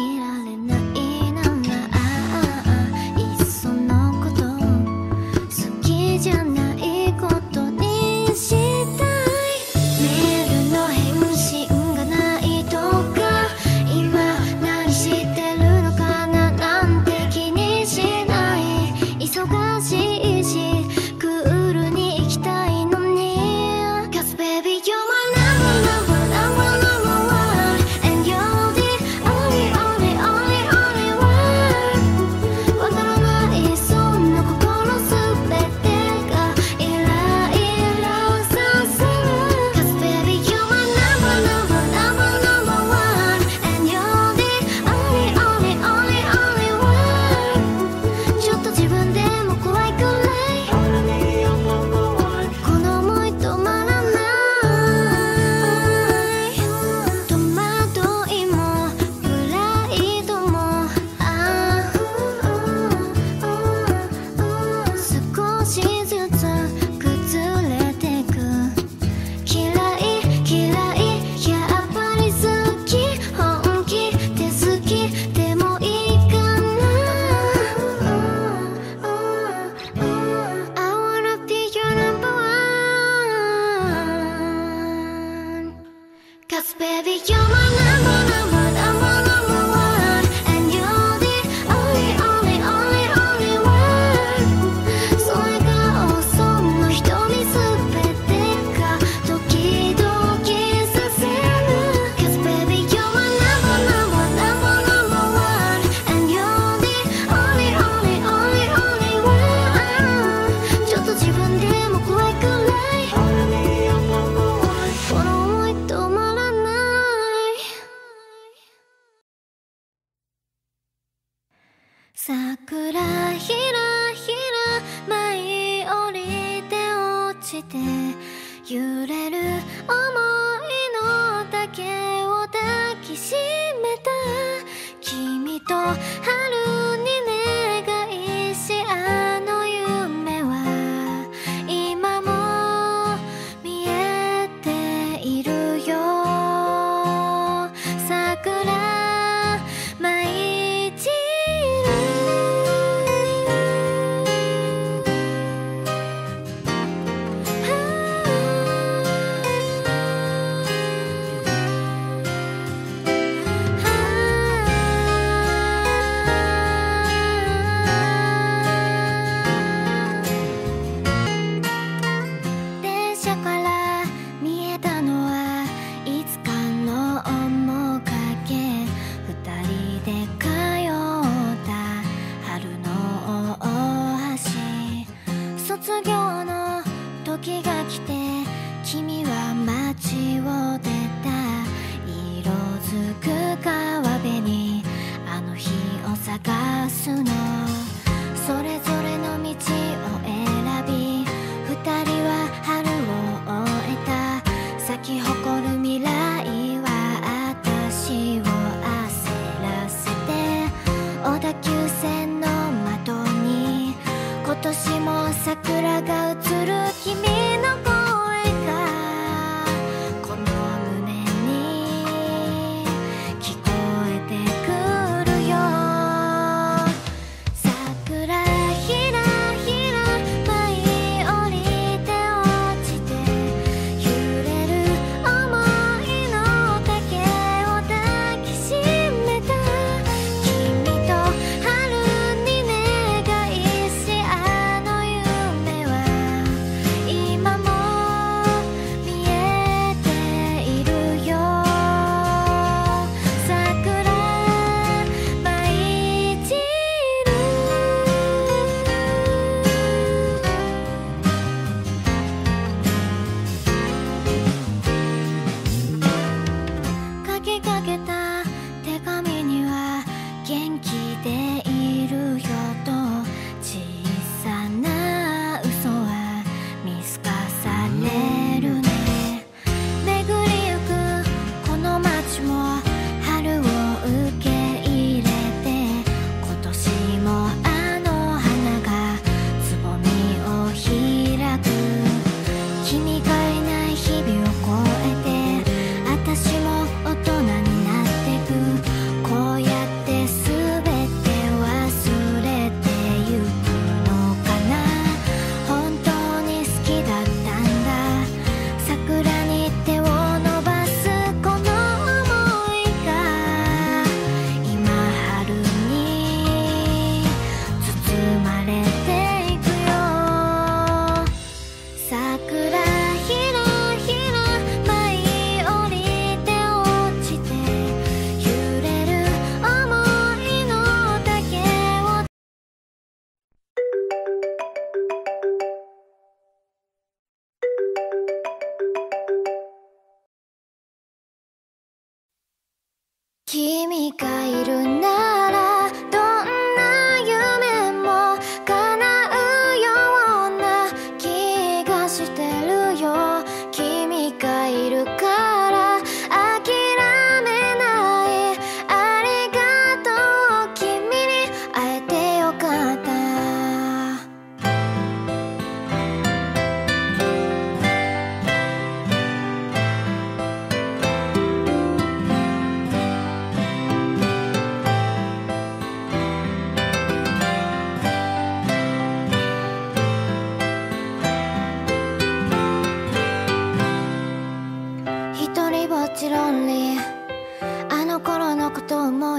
「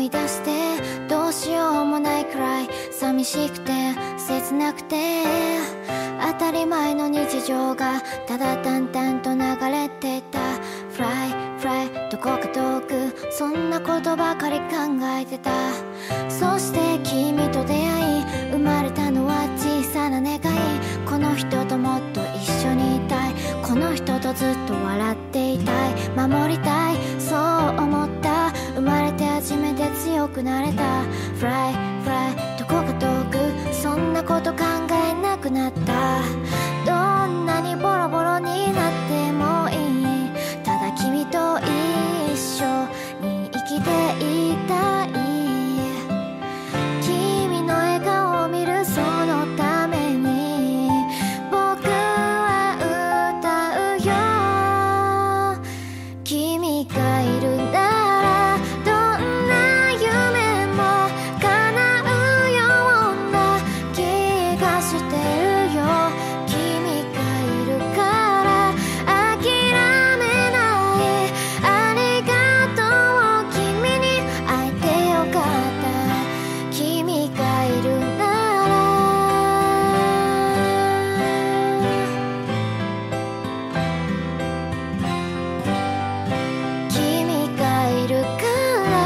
い出してどうしようもないくらい寂しくて切なくて、当たり前の日常がただ淡々と流れてた。フライフライどこか遠く、そんなことばかり考えてた。そして君と出会い生まれたのは小さな願い。この人ともっと一緒にいたい、この人とずっと笑っていたい、守りたい、そう思った。生まれて初めて強くなれた。フライフライどこか遠く、そんなこと考えなくなった。どんなにボロボロになってもいい、ただ君と一緒に生きていたい。君の笑顔を見るそのために僕は歌うよ。君がいるならどんな夢も叶うような気がしてるよ。君がいるから諦めない。ありがとう、君に会えてよかった。君がいるなら君がいるから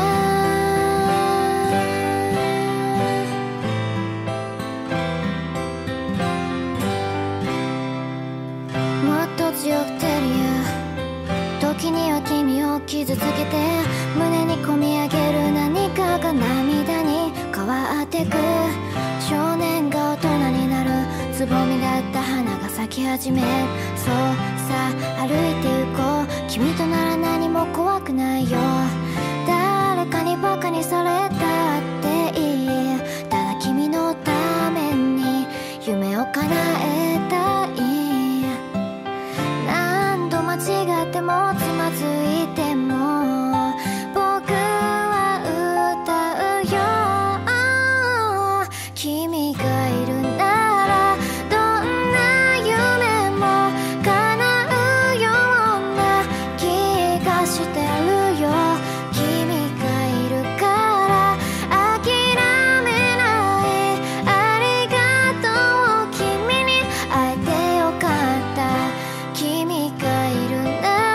もっと強く出るよ。時には君を傷つけて胸に込み上げる何かが涙に変わってく。少年が大人になる、つぼみだった花が咲き始め。そうさ歩いて行こう、君となら何も怖くないよ。誰かにバカにされたっていい、ただ君のために夢を叶えたい。何度間違ってもつまずいても僕は歌うよ。君がいるならどんな夢も叶うような気がしてるよ。君がいるから諦めない。ありがとう、君に会えてよかった。君がいるなら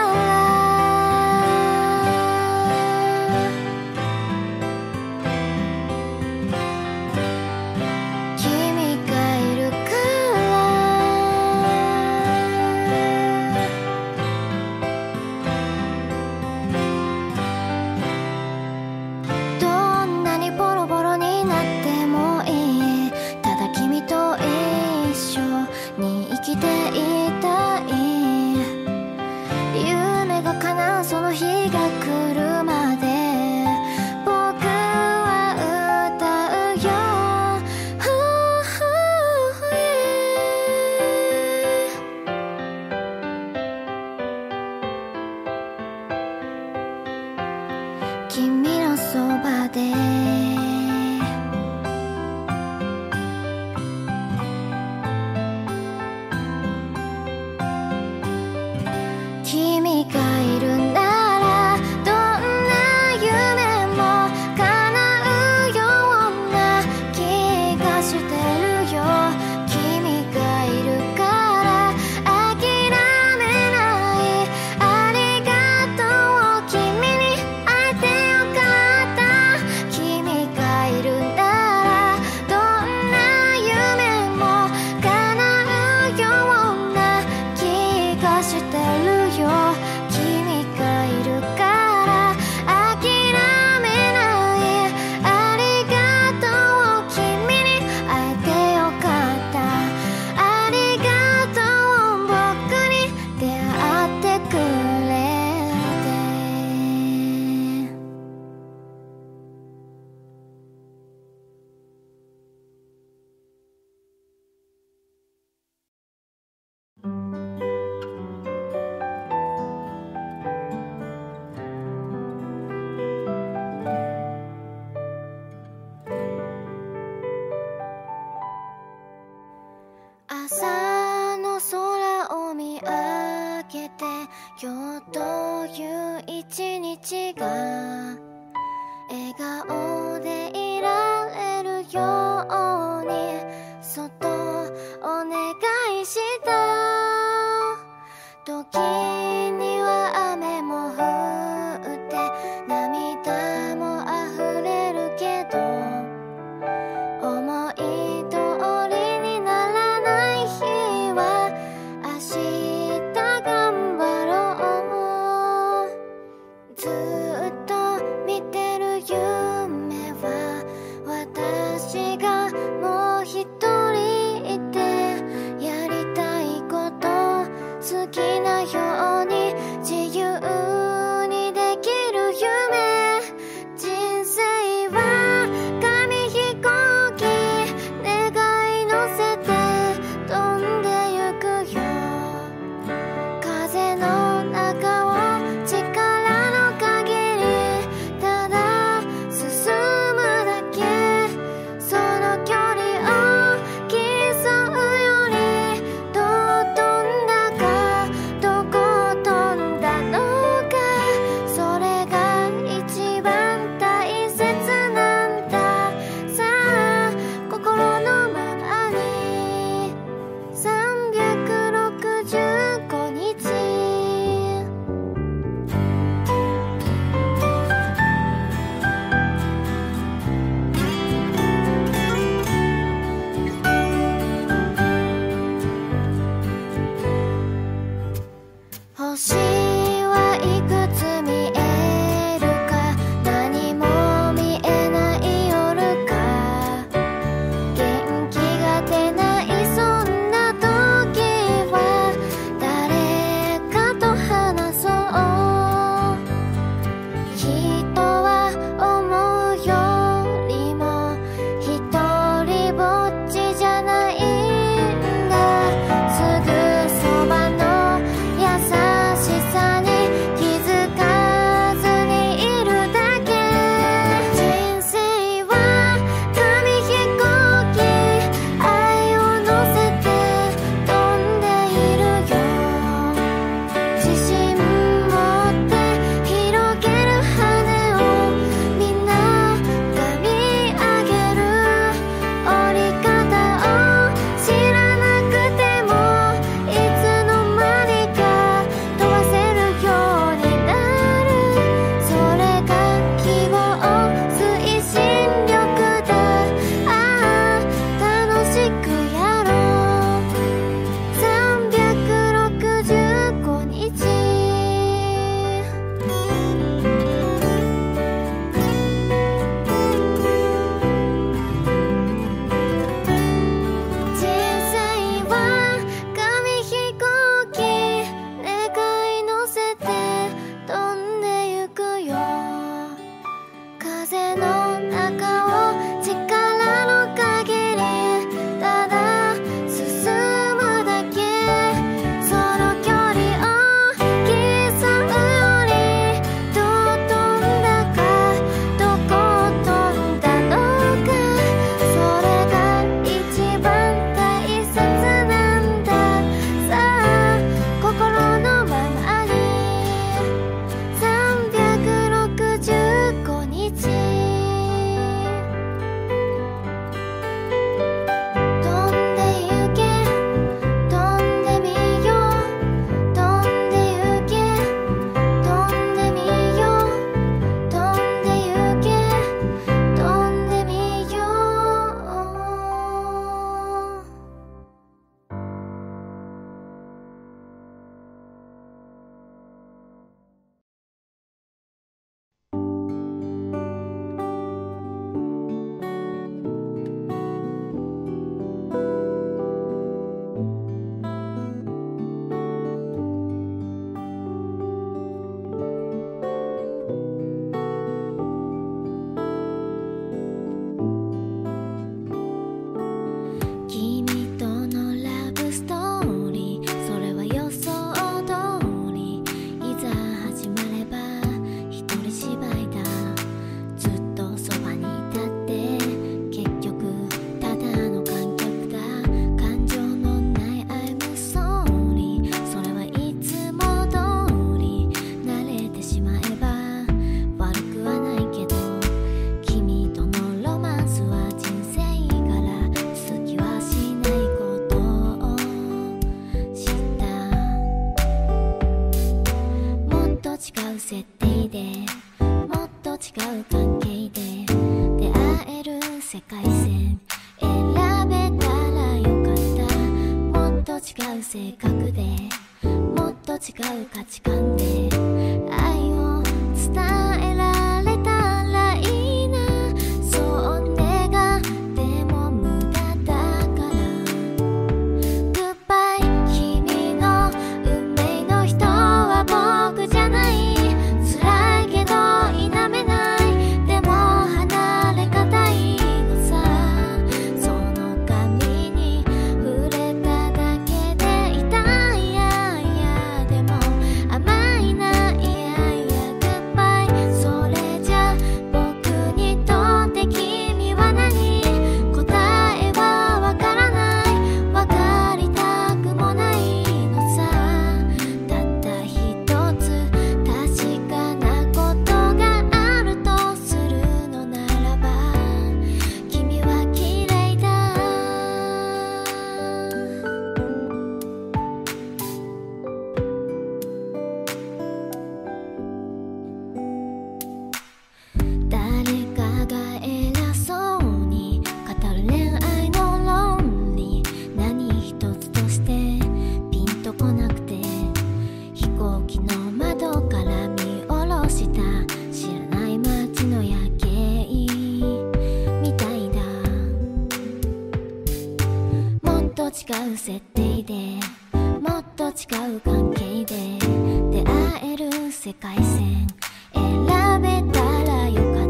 る設定でもっと違う関係で出会える世界線選べたらよかった。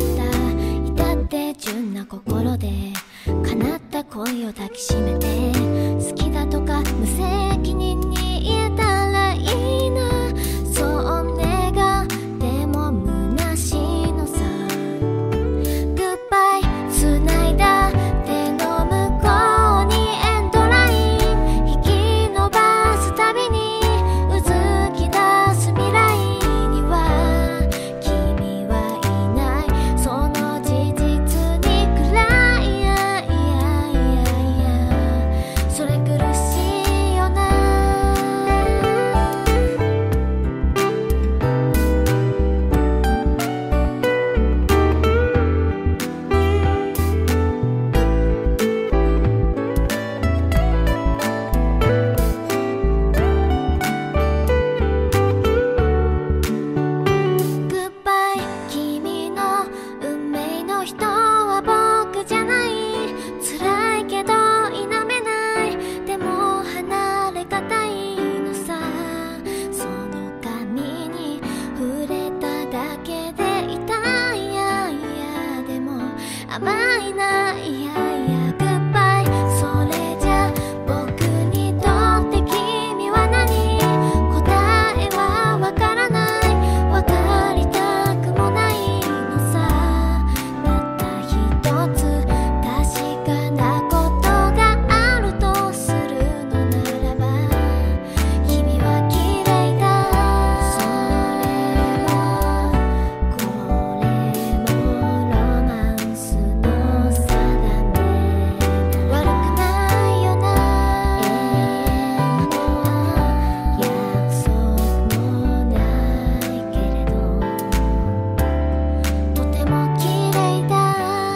至って純な心で叶った恋を抱きしめて好きだとか無責任に言えたらいいな。そう願っても虚しいのさ。グッバイ繋いだ手の向こうにエンドライン引き伸ばすたびにうずき出す未来には君はいない。その事実に暗いそれ苦しいよな。グッバイ君の運命の人は僕じゃない。辛いけど否めない。でも離れがたいのさ。その髪に触れただけで痛い。でも甘いな。グッバイそれじゃ僕にとって君は何。答えはわからない。わかりたくもないのさ。たった一つ確かなことがあるとするのならば君は綺麗だ。それはこれもロマンスの定め。悪くないよな。約束もないけれどとても綺麗だ。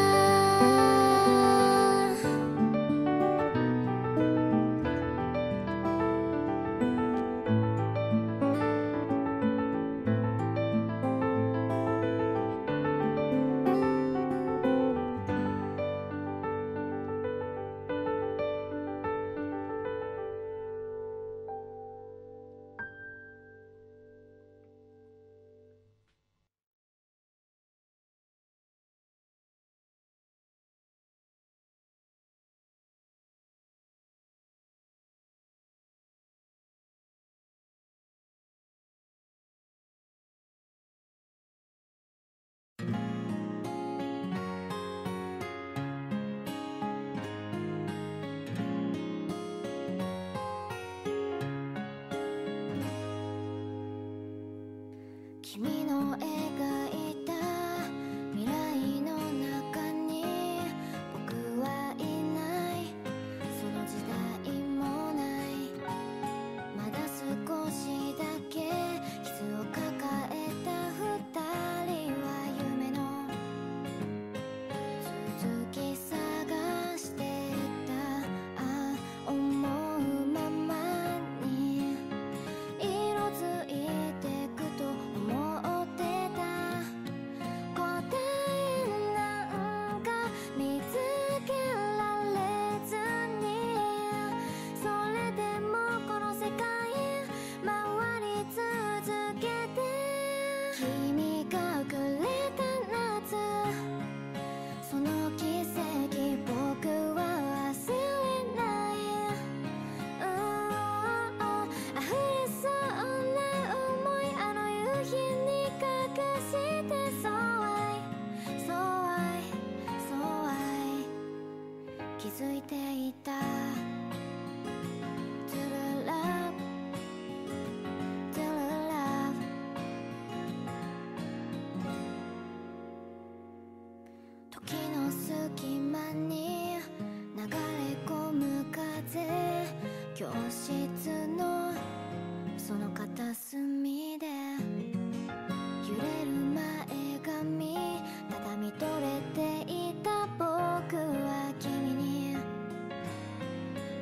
君の描いた未来の中に僕はいない。その時代もない。まだ少しだけ傷を抱えた二人は夢の続き探してた。思うままに色づいてくと思ってた。答えなんか見つけられずにそれでもこの世界回り続けて君がくれた夏その奇跡僕は忘れない。溢れそうな想いあの夕日に隠してそう愛そう愛そう愛気づいていた。True love True love 時の隙間に流れ込む風教室のその片隅で揺れる前髪畳み取れていた僕は君に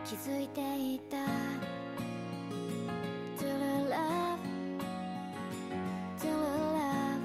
気づいていた True love True love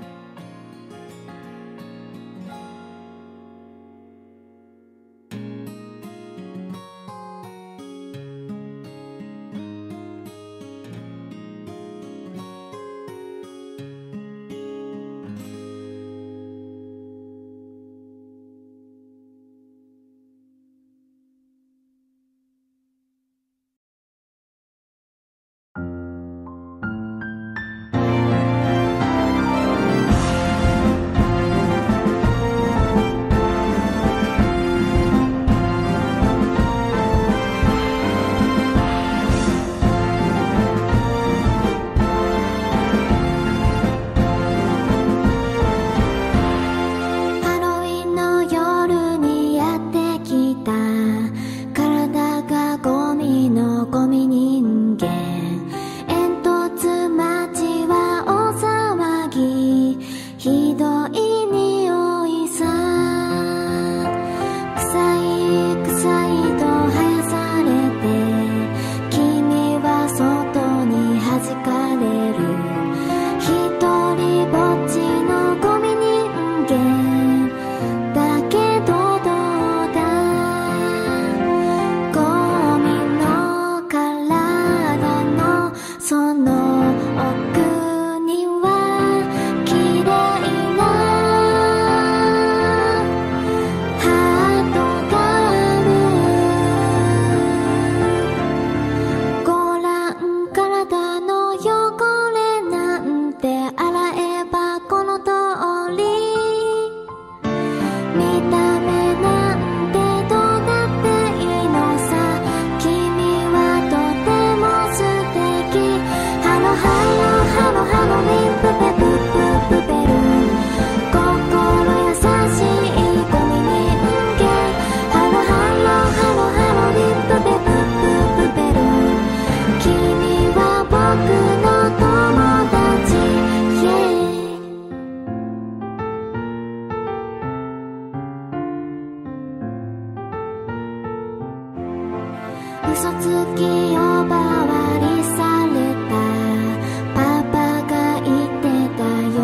嘘つき呼ばわりされたパパが言ってたよ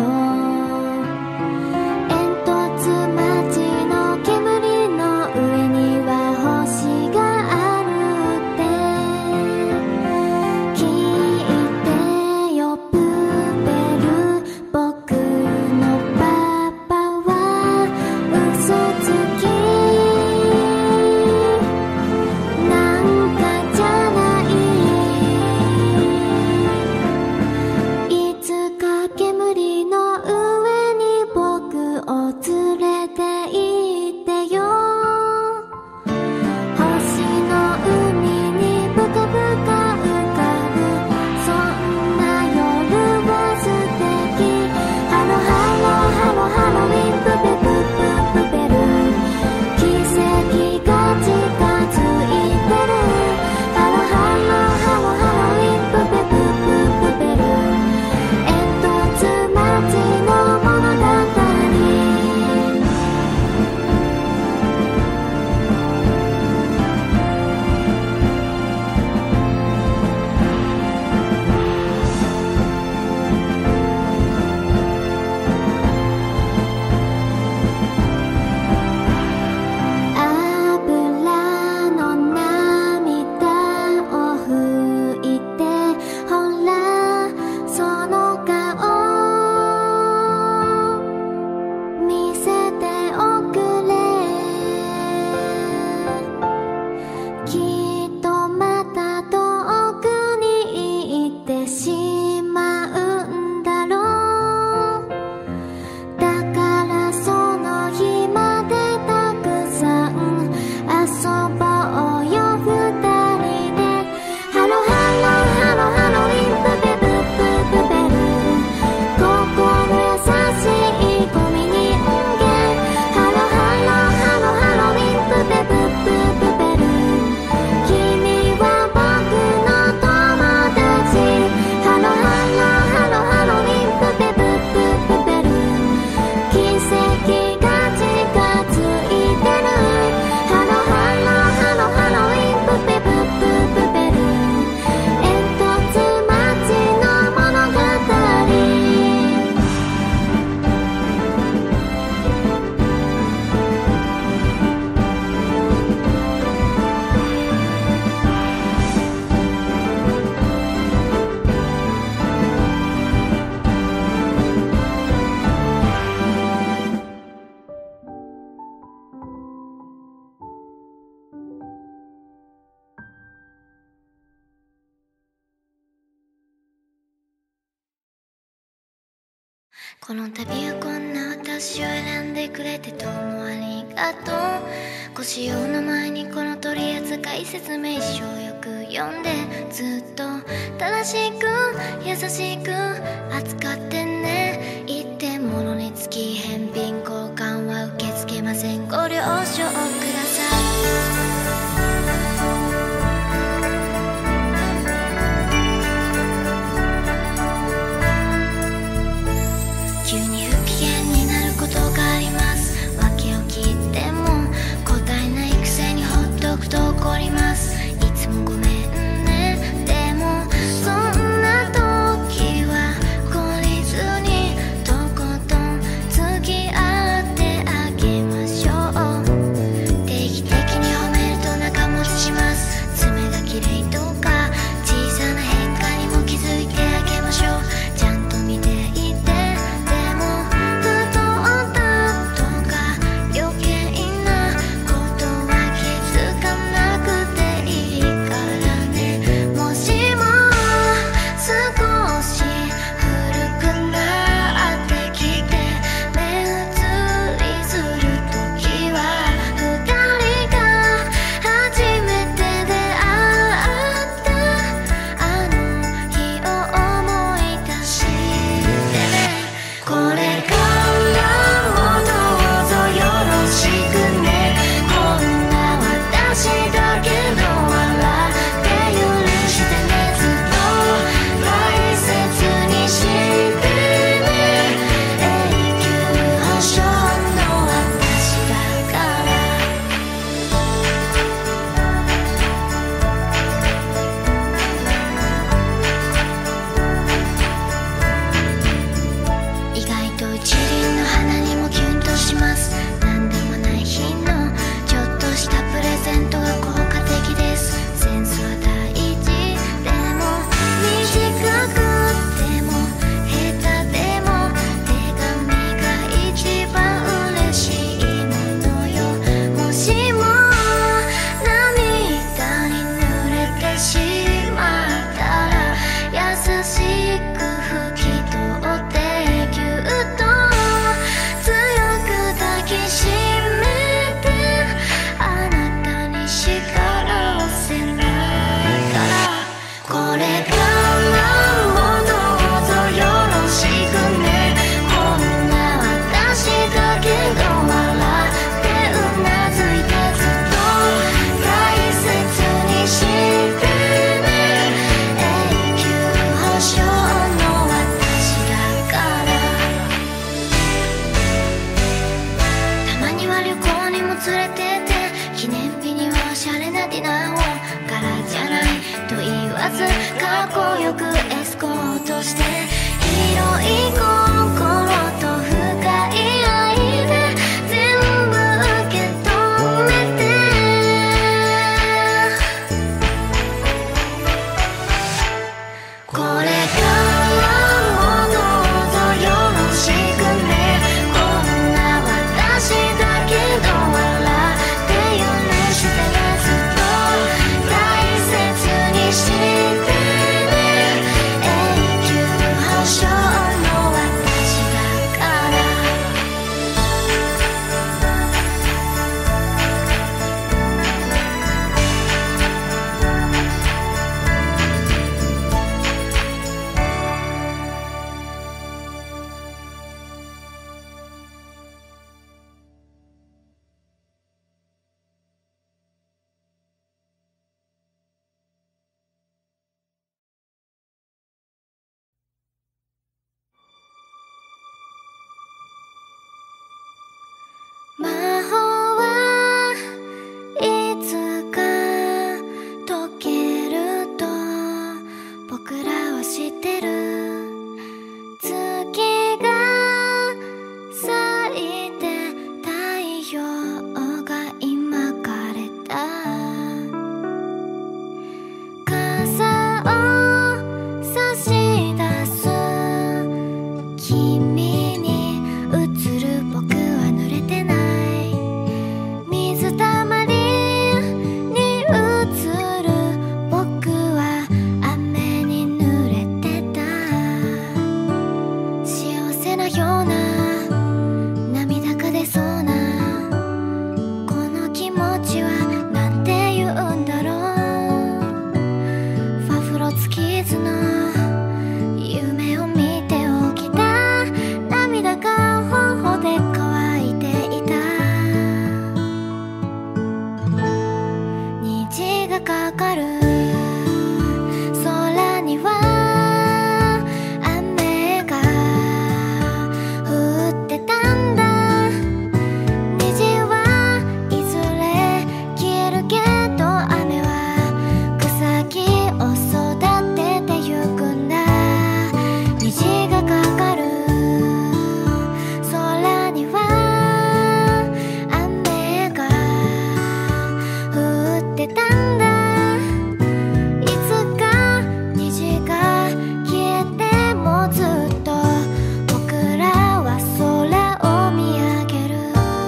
煙突町の煙の上には星があるって聞いてよプペル僕のパパは嘘つきなんかじゃないこの度はこんな私を選んでくれてどうもありがとう。ご使用の前にこの取扱説明書をよく読んで、ずっと正しく優しく扱ってね。一点物につき返品交換は受け付けません。ご了承ください。急に不機嫌になることがあります。訳を聞いても答えないくせにほっとくと怒ります。いつもごめんね。でもそんな時は懲りずにとことん付き合ってあげましょう。定期的に褒めると仲持ちします。爪が綺麗とか小さな変化にも気づいてあげましょう。ちゃんと見ていて。かっこよくエスコートして広い心と深い愛で全部受け止めてこれからもどうぞよろしくねこんな私だけど笑って許してねずっと大切にして永久かかる空には雨が降ってたんだ。虹はいずれ消えるけど雨は草木を育ててゆくんだ。虹がかかる空には雨が降ってたんだ。いつか虹が消えてもずっと僕らは空を見上げる。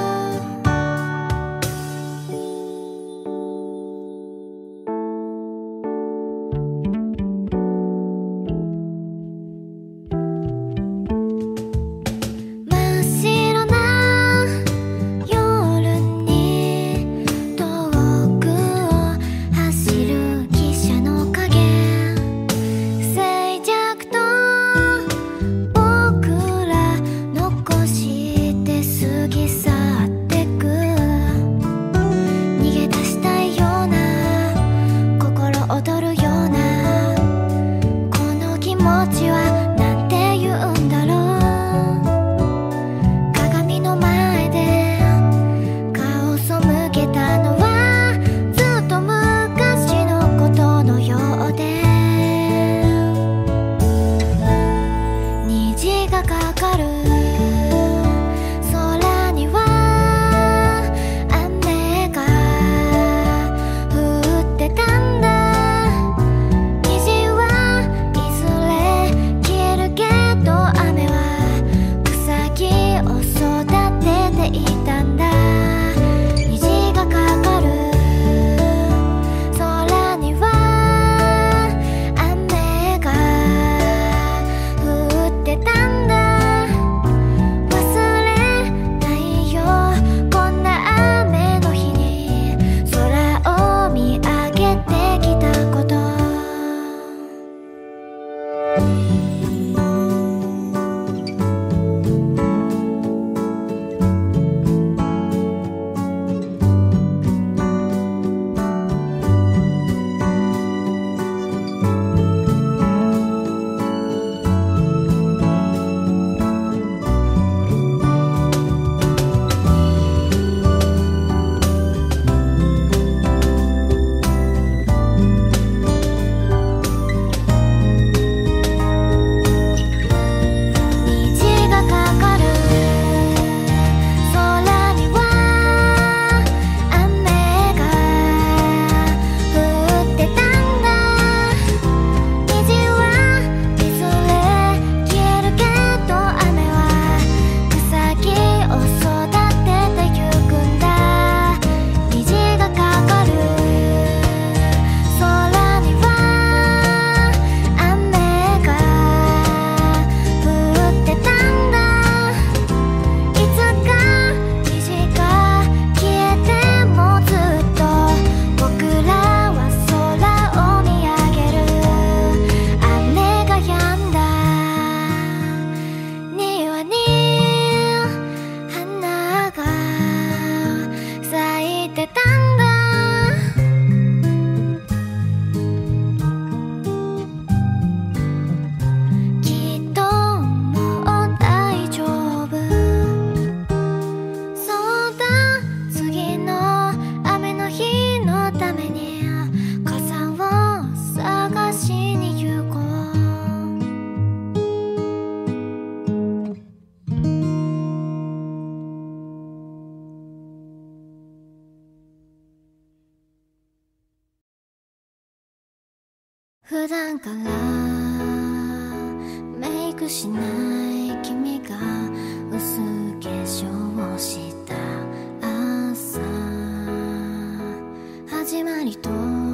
真っ白な夜に遠くを走る汽車の影、静寂と僕ら残して過ぎ去ってく。逃げ出したいような心躍るようなこの気持ちはなんて言うんだろう。鏡の前で顔背けたのはずっと昔のことのようで、虹がかかる空には雨が降ってたんだ。虹はいずれ消えるけど雨は草木を育てていたんだ。虹がかかる空には雨が降ってたんだ。忘れないよこんな雨の日に空を見上げてきたこと。虹がかかる空には雨が降ってたんだ。虹はいずれ消えるけど雨は草木を育ててゆくんだ。虹がかかる空には雨が降ってたんだ。いつか虹が消えてもずっと僕らは空を見上げる。雨が止んだ庭に花が咲いてたんだ。きっともう大丈夫。そうだ次の雨の日のために傘を探しに行こう。普段からメイクしない君が薄化粧をした朝、始まりと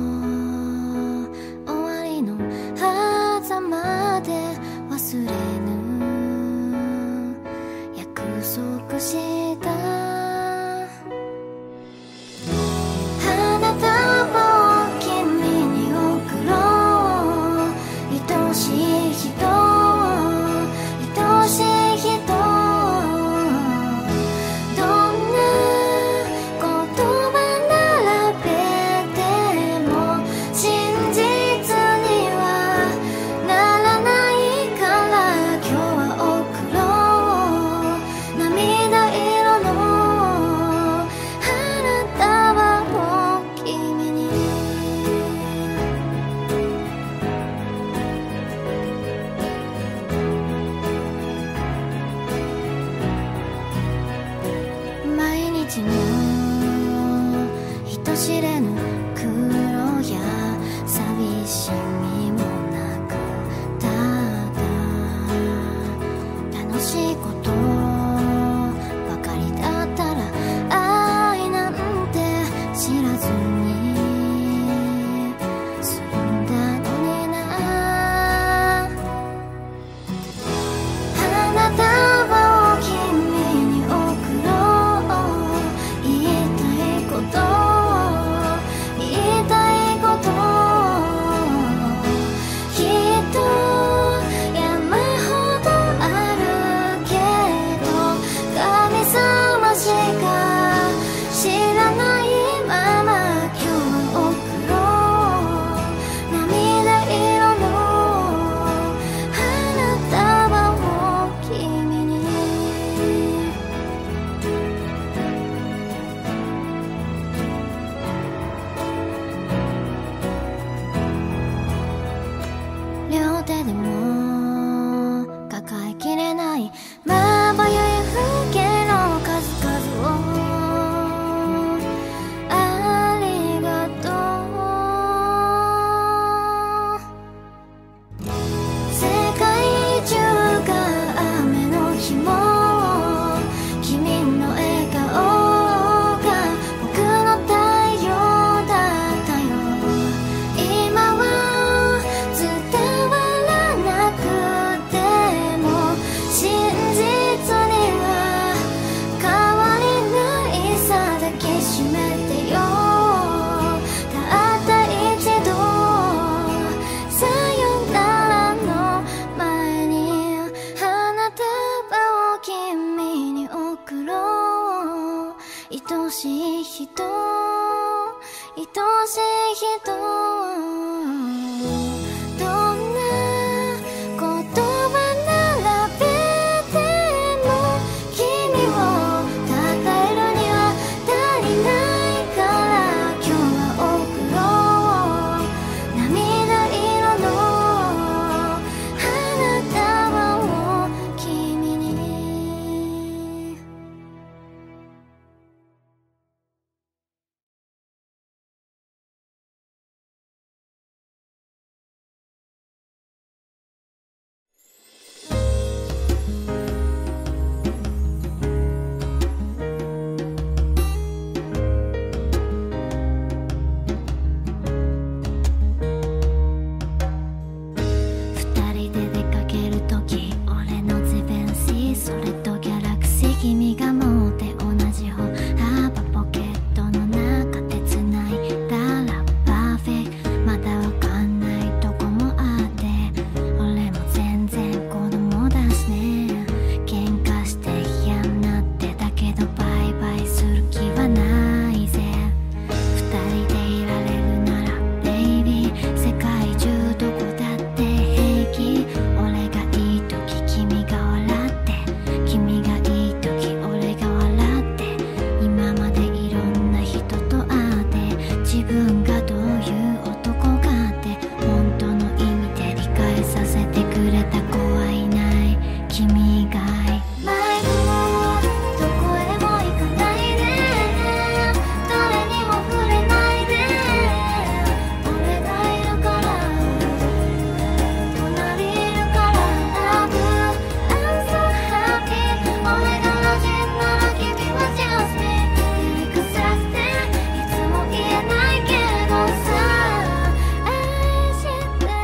終わりの狭間で忘れぬ約束した花束を君に贈ろう。愛しい人愛しい人、どんな言葉並べて知れぬ苦労や寂しみもなく、ただ楽しいことばかりだったら愛なんて知らずに済んだのにな。花束を君に贈ろう、言いたいこと言いたいこと、きっと山ほどあるけど神様しか知らないまま今日は贈ろう、涙色の花束を君に。両手でも抱えきれないまばゆい風景の数々をありがとう。世界中が雨の日も君の笑顔が僕の太陽だったよ。今は伝わらなくても真実には変わりないさ、抱きしめてよたった一度。さよならの前に花束を君に贈ろう、愛しい人愛しい人、どんな言葉並べても君を称えるには足りないから、今日は贈ろう、涙色の花束を君に。二人で出かけるとき、俺のゼベンシー、それとギャラクシー、君が持って同じ方幅、ポケットの中で繋いだらパーフェクト。まだわかんないとこもあって、俺も全然子供だしね。喧嘩して嫌になってたけどバイバイする気はないぜ。二人でいられるならベイビー、世界中どこだって平気。俺がいい時君が笑って、君がいい時俺が笑って、今までいろんな人と会って自分がどういう男かって本当の意味で理解させてくれた子はいない、君以外。迷子どこへも行かないで、誰にも触れないで、俺がいるから隣いるから Love I'm so happy。 俺がラジンなら君は Just me。 照れくさくていつも言えないけどさ、愛してる。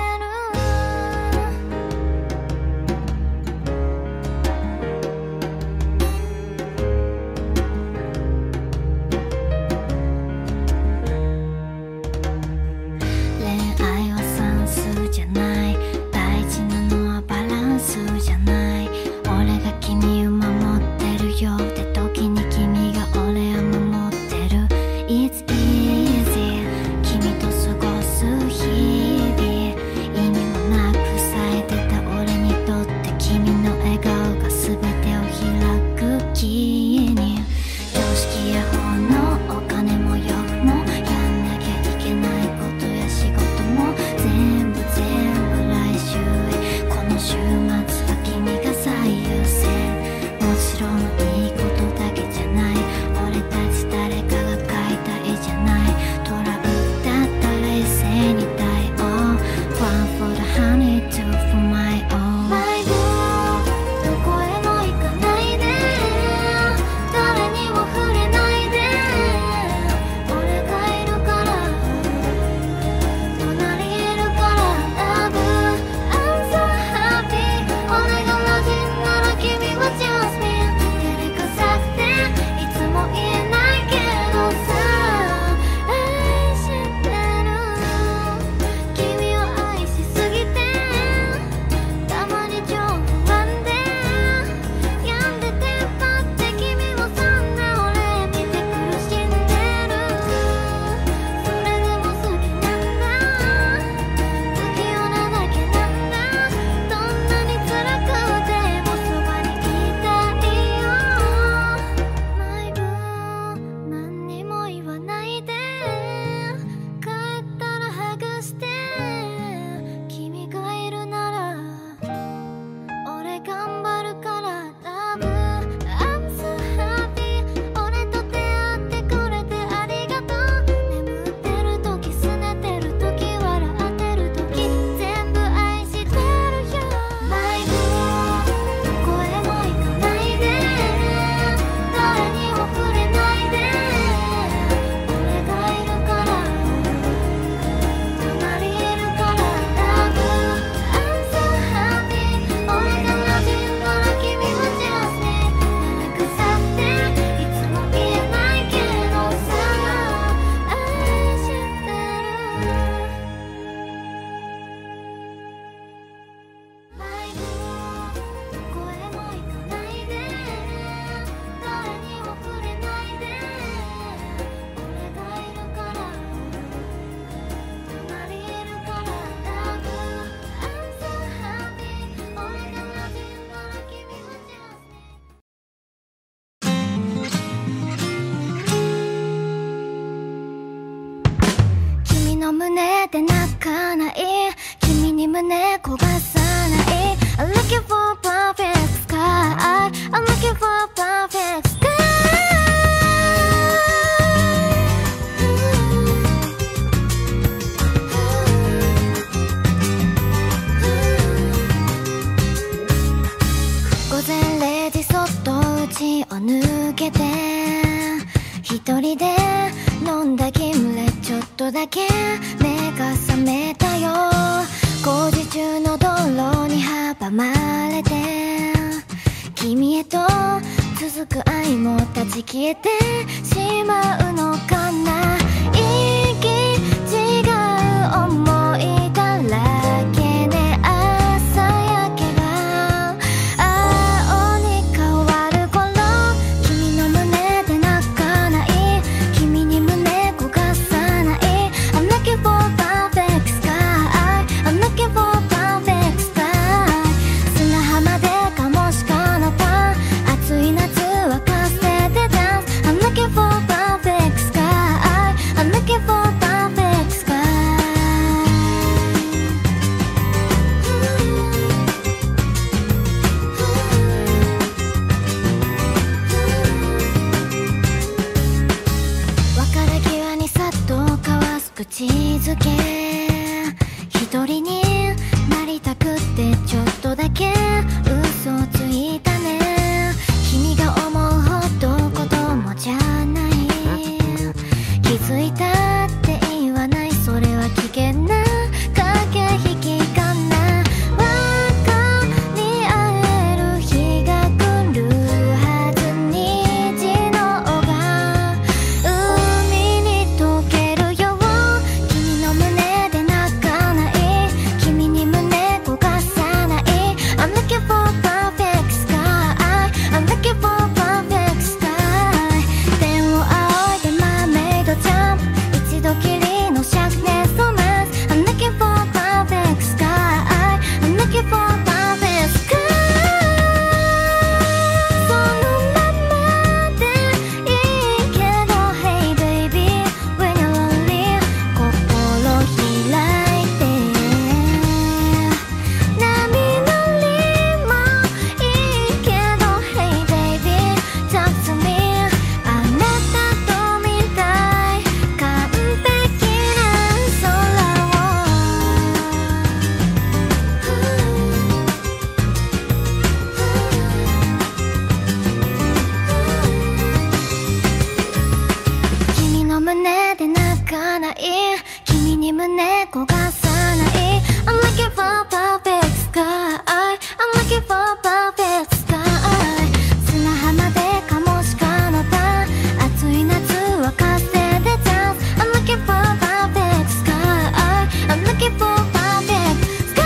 恋愛は算数じゃない、大事なのはバランスじゃない。俺が君を守ってるよって時に君が俺を守ってる。 It's easy 君と過ごす日々、意味もなく咲いてた俺にとって君の笑顔が全てを開くキーに。常識や法のお金も欲もやんなきゃいけないことや仕事も全部来週へ。この週末は君が最優先。もちろんいいことだけじゃない、俺たち誰かが描いた絵じゃない。 の胸で泣かない、君に胸焦がさない。 I'm looking for a perfect sky, I'm looking for a perfect sky。 午前0時そっと家を抜けて一人で飲んだギムレ、ちょっとだけ目が覚めたよ。工事中の道路に阻まれて君へと続く愛も立ち消えてしまうのかな。息違う思いだらけで朝焼けが青に変わる頃、君の胸で泣かない、君に胸焦がさない。 I'm looking for a perfect sky, I'm looking for a perfect sky。 砂浜でカモシカのパン、暑い夏沸かせてダンス。 I'm looking for a perfect sky, I'm looking for a perfect sky。 別れ際にさっと交わす口づけ、一人になりたくってちょっとだけ嘘ついたね。君が思うほど子供じゃない、気づいたって言わない、それは危険な駆け引きかな。分かり合える日が来るはず、虹の尾が海に溶けるよ。君の胸で泣かない、君に胸焦がさない。 I'm looking for a perfect sky, I'm looking for a perfect sky。 天を仰いでマーメイドジャンプ、一度きりのシャークネスロマンス。 I'm looking for a perfect sky, I'm looking for a perfect sky。 そのままでいいけど Hey baby when you're lonely 心開いて、波乗りもいいけど Hey baby talk to me。 あなたと見たい完璧な空を、君の胸で泣かない、君に胸焦がさない。 I'm looking for a perfect sky, I'm looking for a perfect sky。 砂浜でカモシカのパン、暑い夏沸かせてダンス。 I'm looking for a perfect sky, I'm looking for a perfect sky。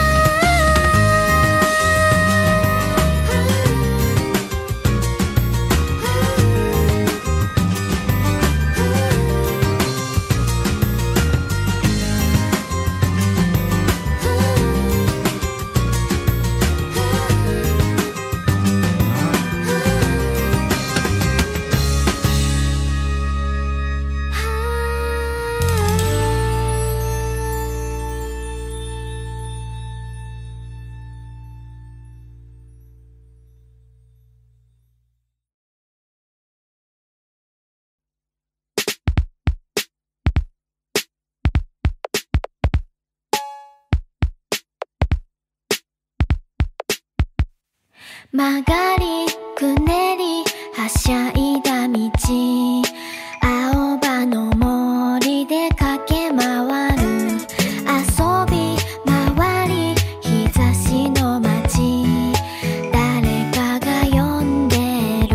曲がりくねりはしゃいだ道、青葉の森で駆け回る、遊び回り日差しの街、誰かが呼んでる。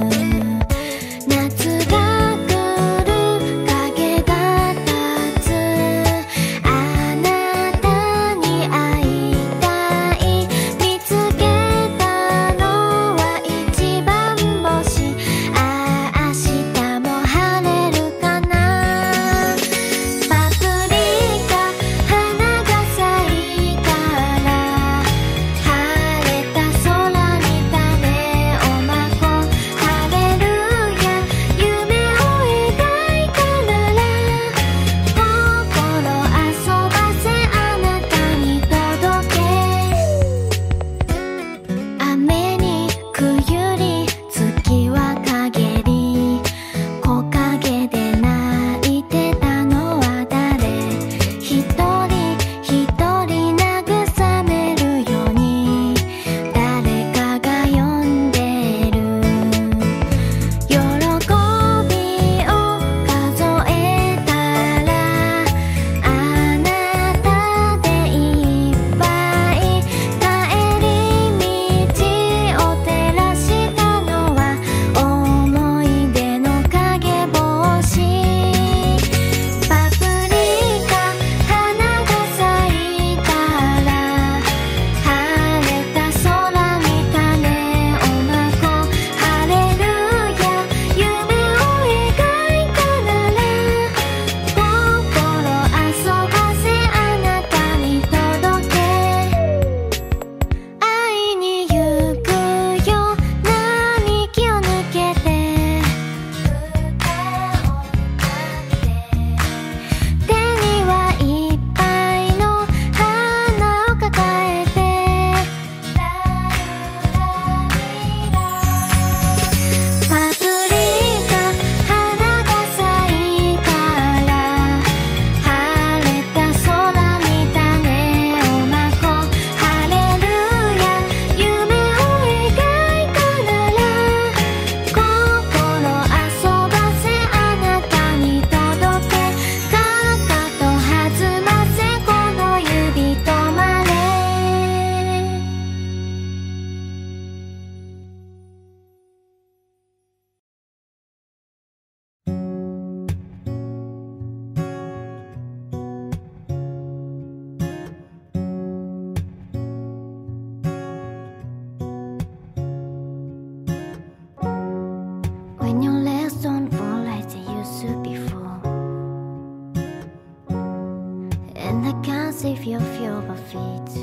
夏が来る影が立つ、あなたに会いたい、見つけたのは一番星、ああ明日も晴れるかな。パプリ and I can't see your feet.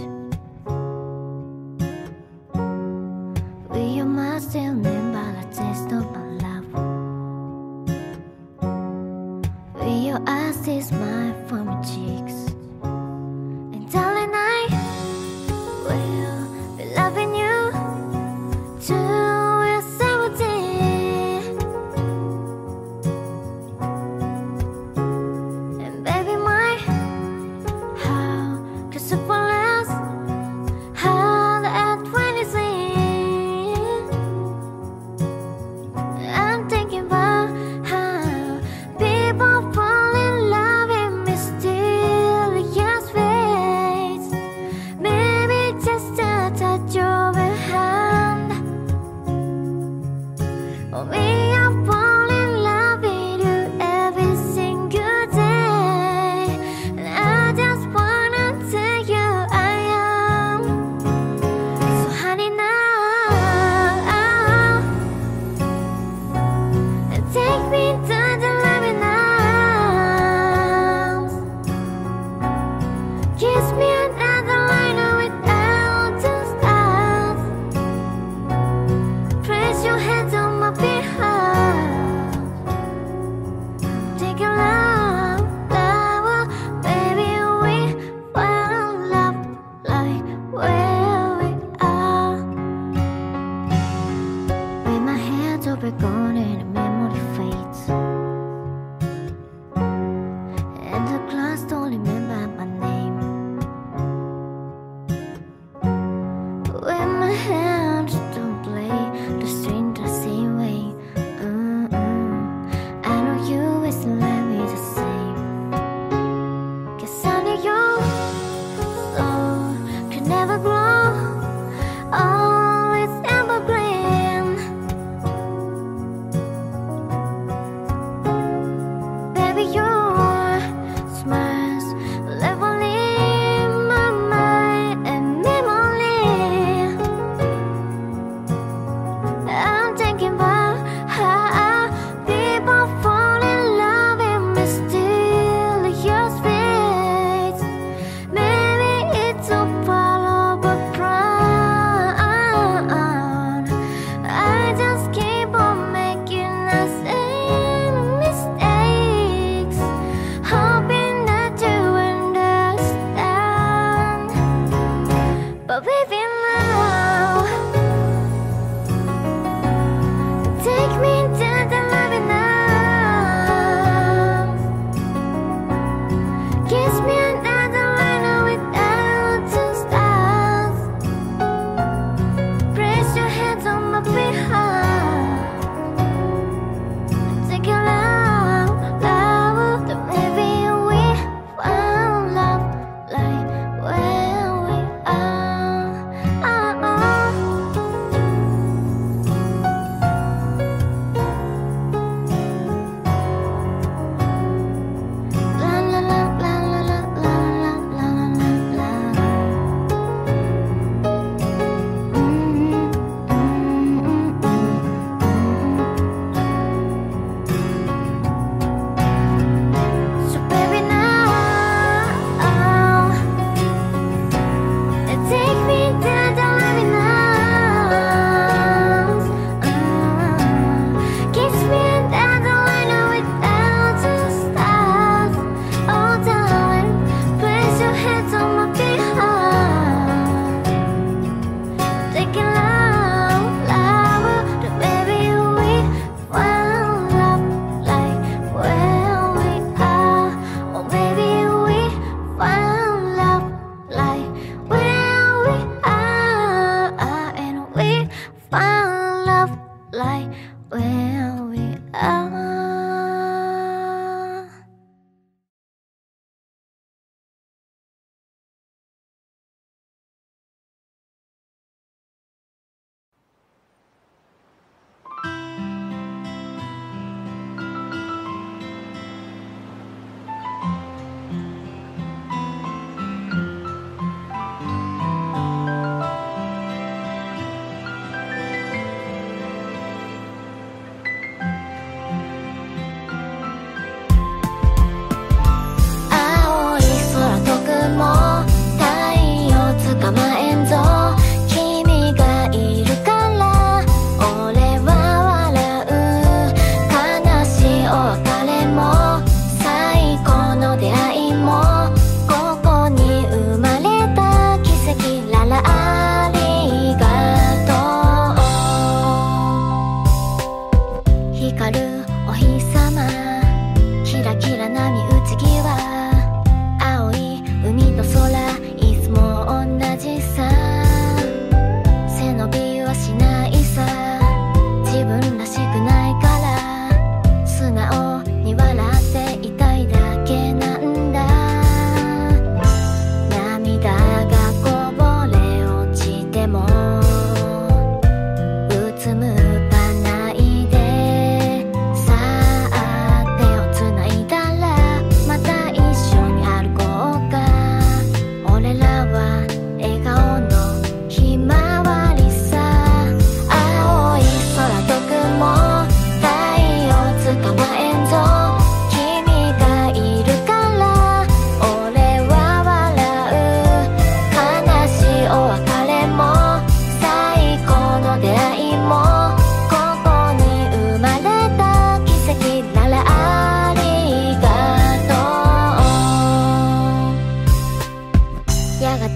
Will you must still remember the taste of my love? Will your eyes still smile from my cheeks? And darling, I will be loving you till we're 17. And baby, my heart could surprise how at 26. I'm thinking about how people fall in love in mysterious ways.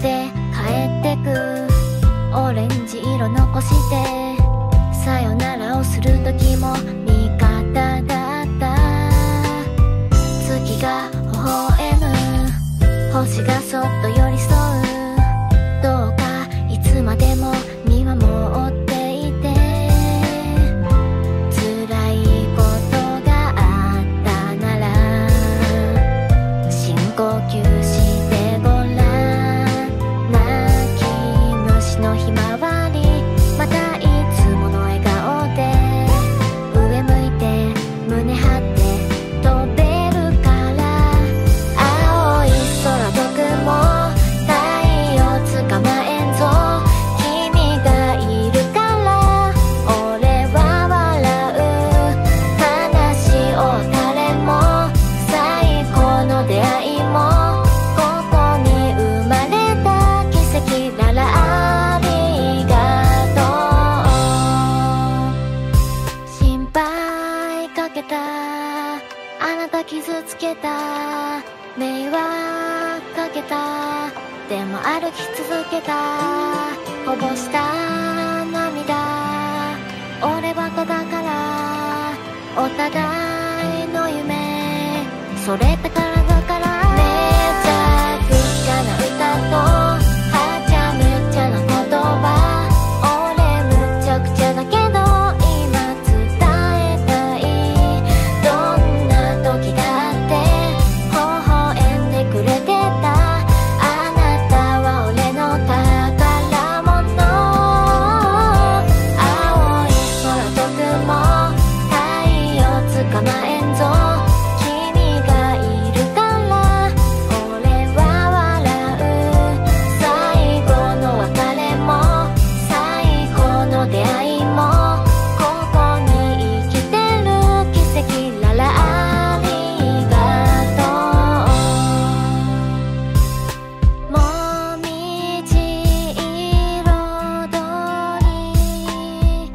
って帰ってくオレンジ色残してさよならをする時も味方だった月が微笑む星がそっと寄り添うどうかいつまでも見守っていて辛いことがあったなら深呼吸してごらん泣き虫のひまわりまたいつもの笑顔で上向いて胸張って飛べるから青い空と雲太陽捕まえんぞ君がいるから俺は笑う話を誰も最高の出会いもここに生まれた奇跡ならありがとう心配かけたあなた傷つけた迷惑かけたでも歩き続けたこぼした涙俺バカだからお互いの夢それだからだからめちゃくちゃな歌とはちゃめちゃな言葉俺むちゃくちゃだけど今伝えたいどんな時だって微笑んでくれてたあなたは俺の宝物青い空と雲太陽捕まえんぞ君がいるから俺は笑う最後の別れも最高の出会いもここに生きてる奇跡ならありがとうもみじ彩り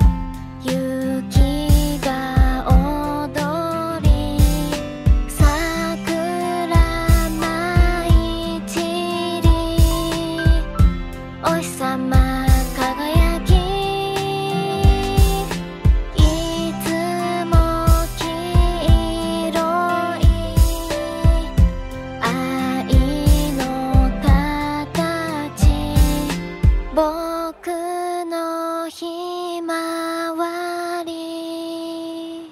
雪が踊り桜舞い散りお日さま輝きいつも黄色い愛の形僕のひまわり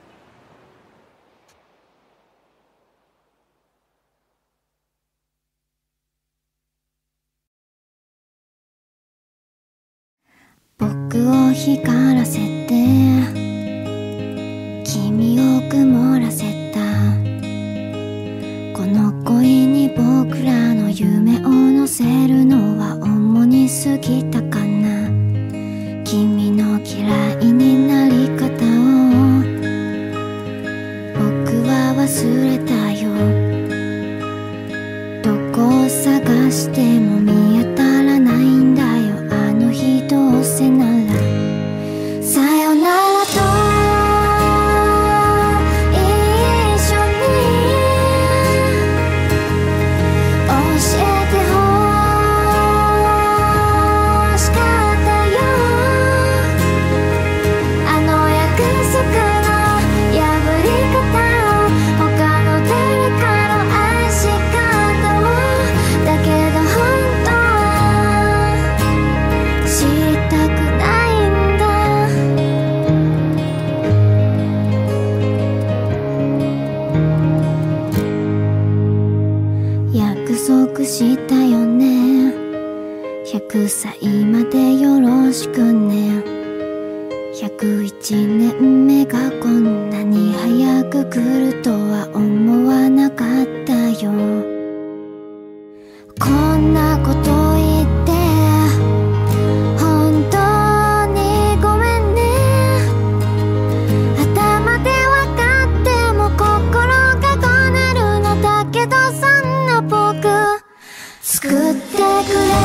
僕を光らせて君を曇らせたこの恋に僕らの夢を乗せるのは主に過ぎたかな君の嫌いになり方を僕は忘れたよどこを探しても見当たらないんだよあの日どうせならさよならと一緒に教えてほしかったよあの約束の破り方を他の誰かの愛し方をだけど本当は知りたくないんだ約束したよね100歳までよろしくね101年目がこんなに早く来るとは思わなかったよこんなこと言って本当にごめんね頭で分かっても心がこねるのだけどそんな僕作ってくれ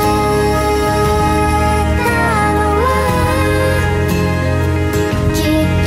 きっ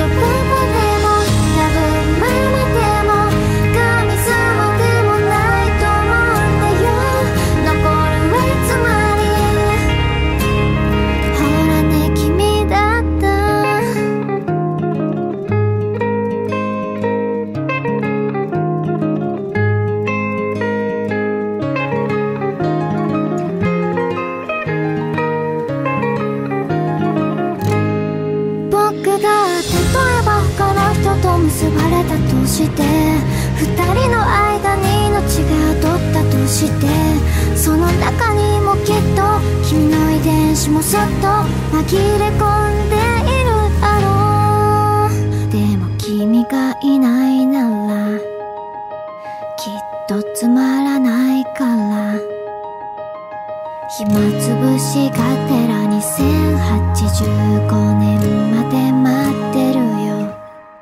ったとして、二人の間に命が宿ったとして、その中にもきっと君の遺伝子もそっと紛れ込んでいるだろう。でも君がいないならきっとつまらないから、暇つぶしがてら2085年まで待ってるよ。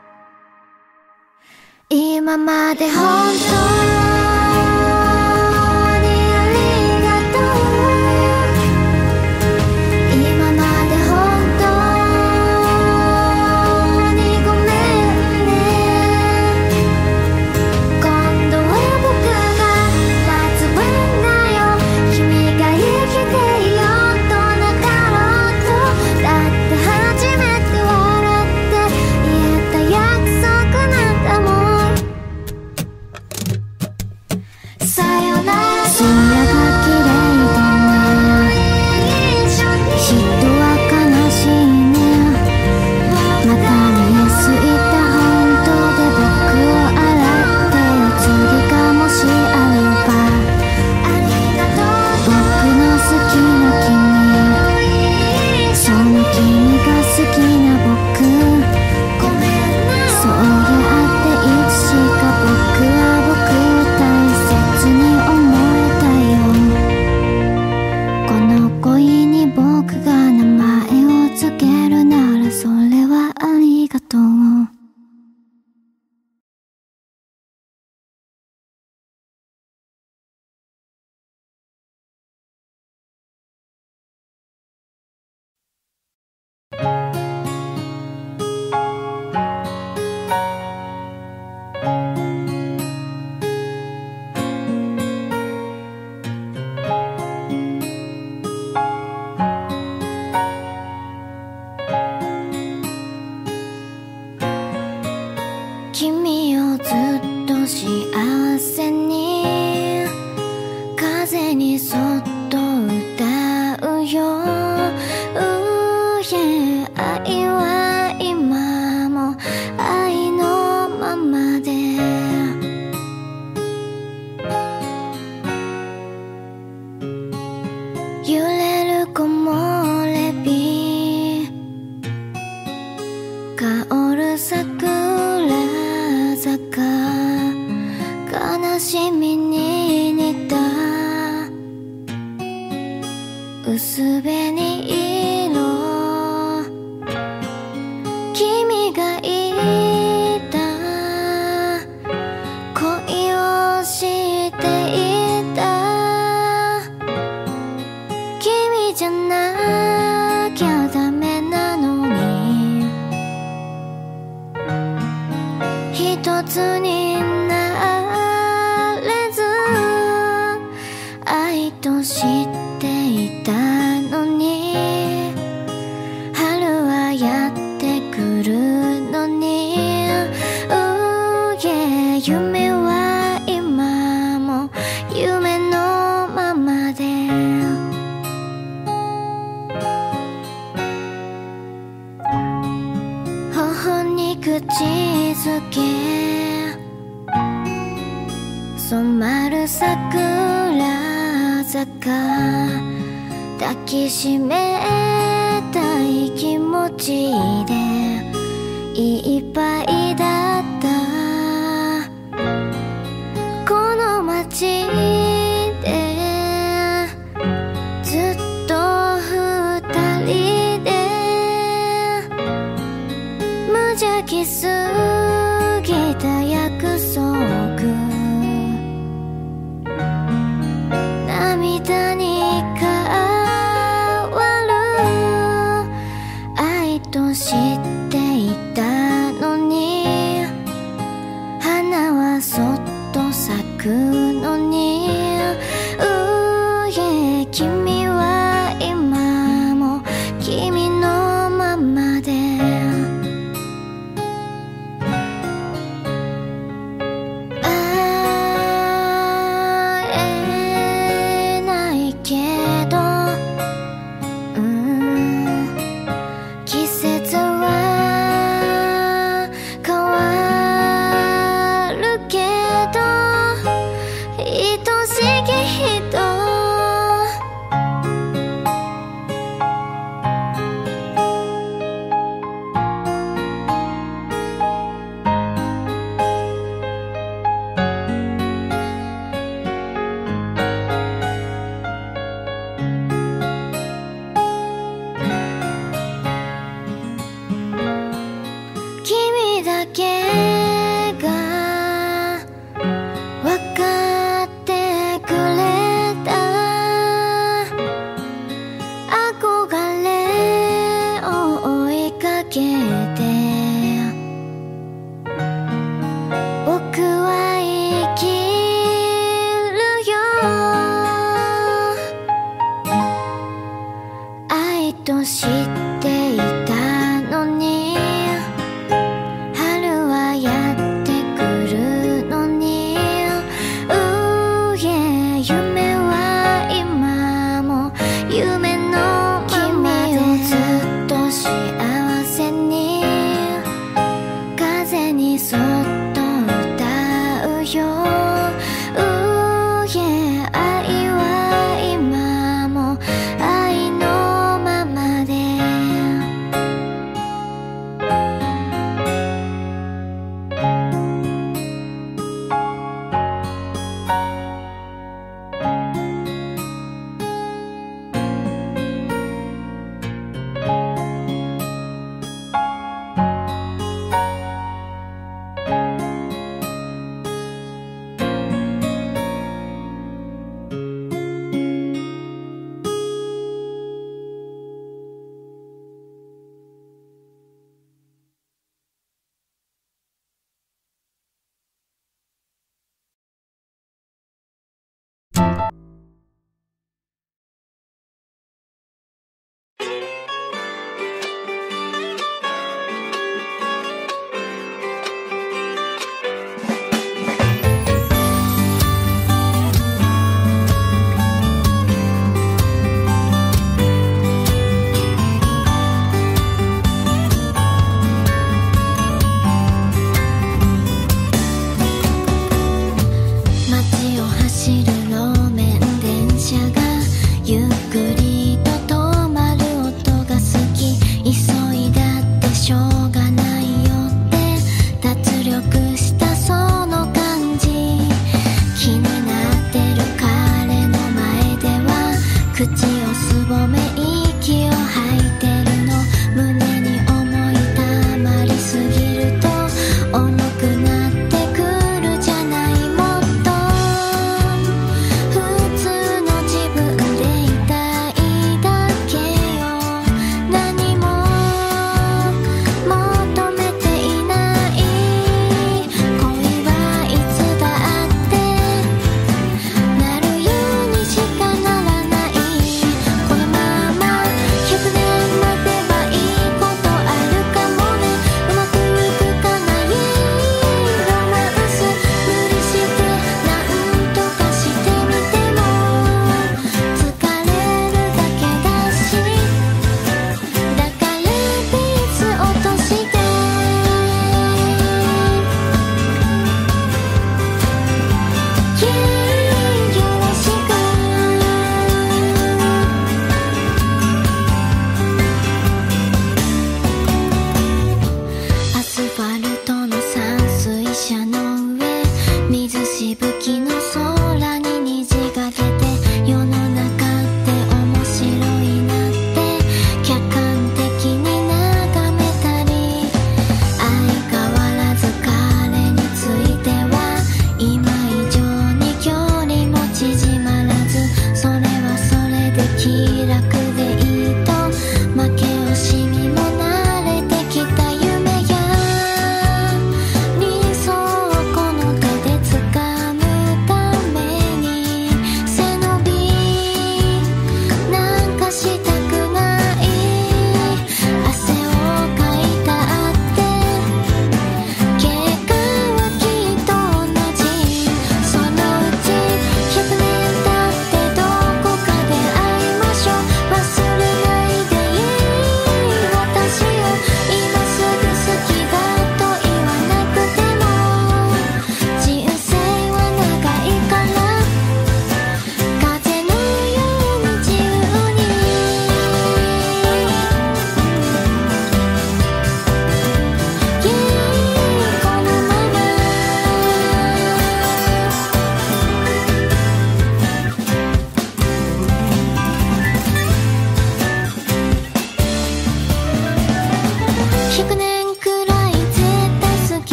今まで本当季節は変わと知っていたのに、春はやってくるのに、夢は今も夢のままで、君をずっと幸せに風にそっと歌うよ。愛は今も愛のままで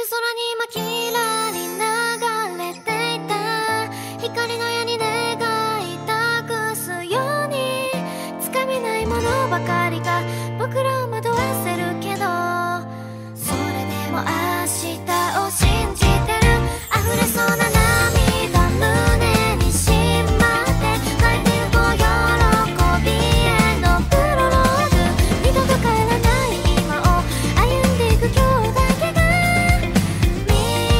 夜空に今きらり流れていた光の矢に願い託すようにつかめないものばかりが僕らを惑わせるけど、それでも明日を信じてる。溢れそうな涙胸にしまって書いてゆこう喜びへのプロローグ。二度と帰らない今を歩んでいく今日だけが見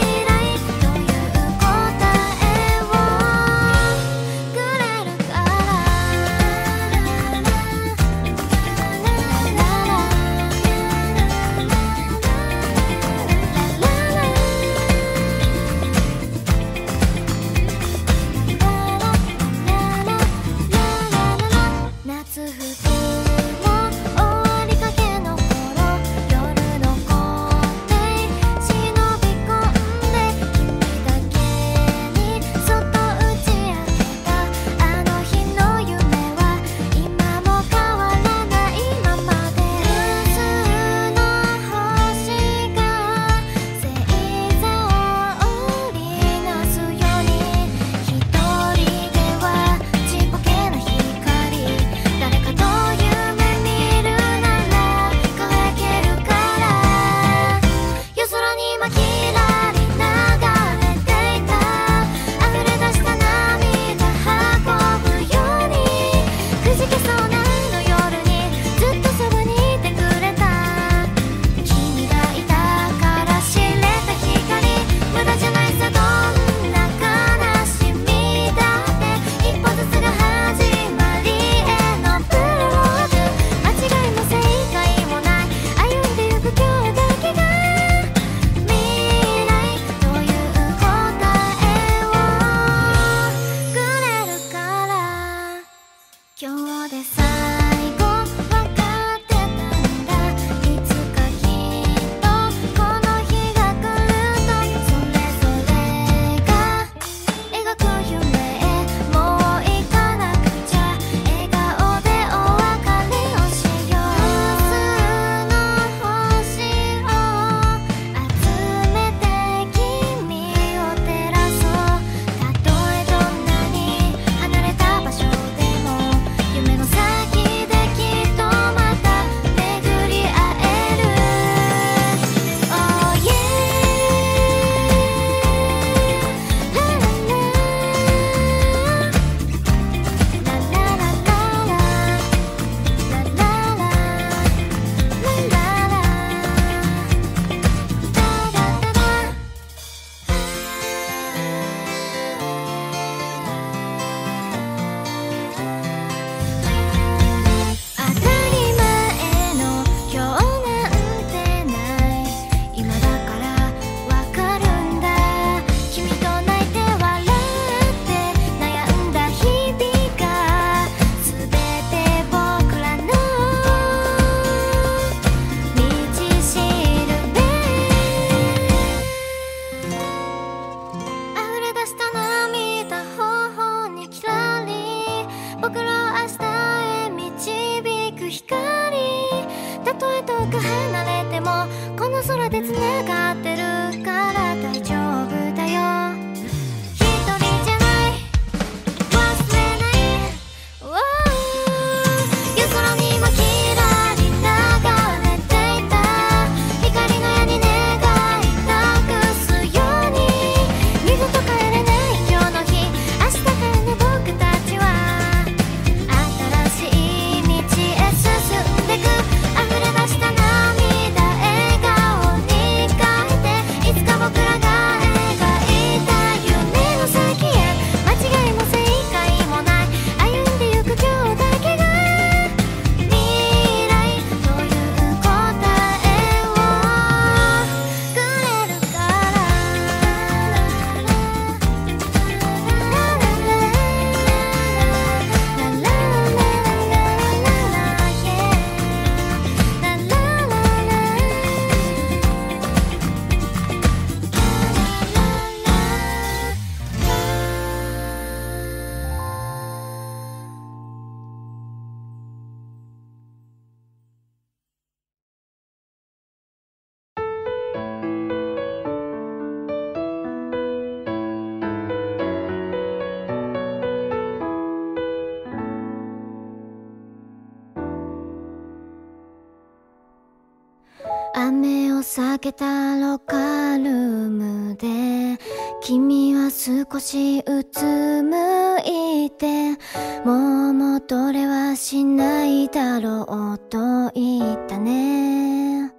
けたロッカールームで君は少しうつむいて、もう戻れはしないだろうと言ったね。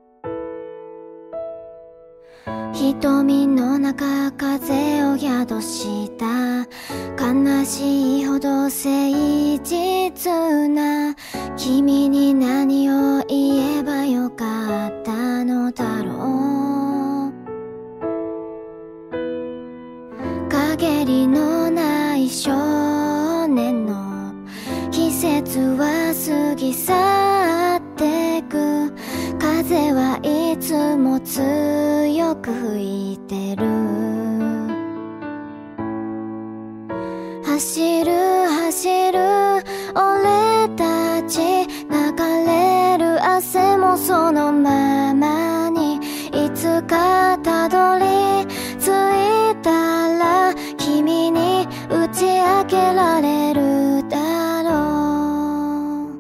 瞳の中風を宿した悲しいほど誠実な君に何を言えばよかったのだろう。陰りのない少年の季節は過ぎ去ってく。風はいつも強く吹いてる。走る走る俺たち、流れる汗もそのままに、いつかたどり着いたら君に打ち明けられるだろう。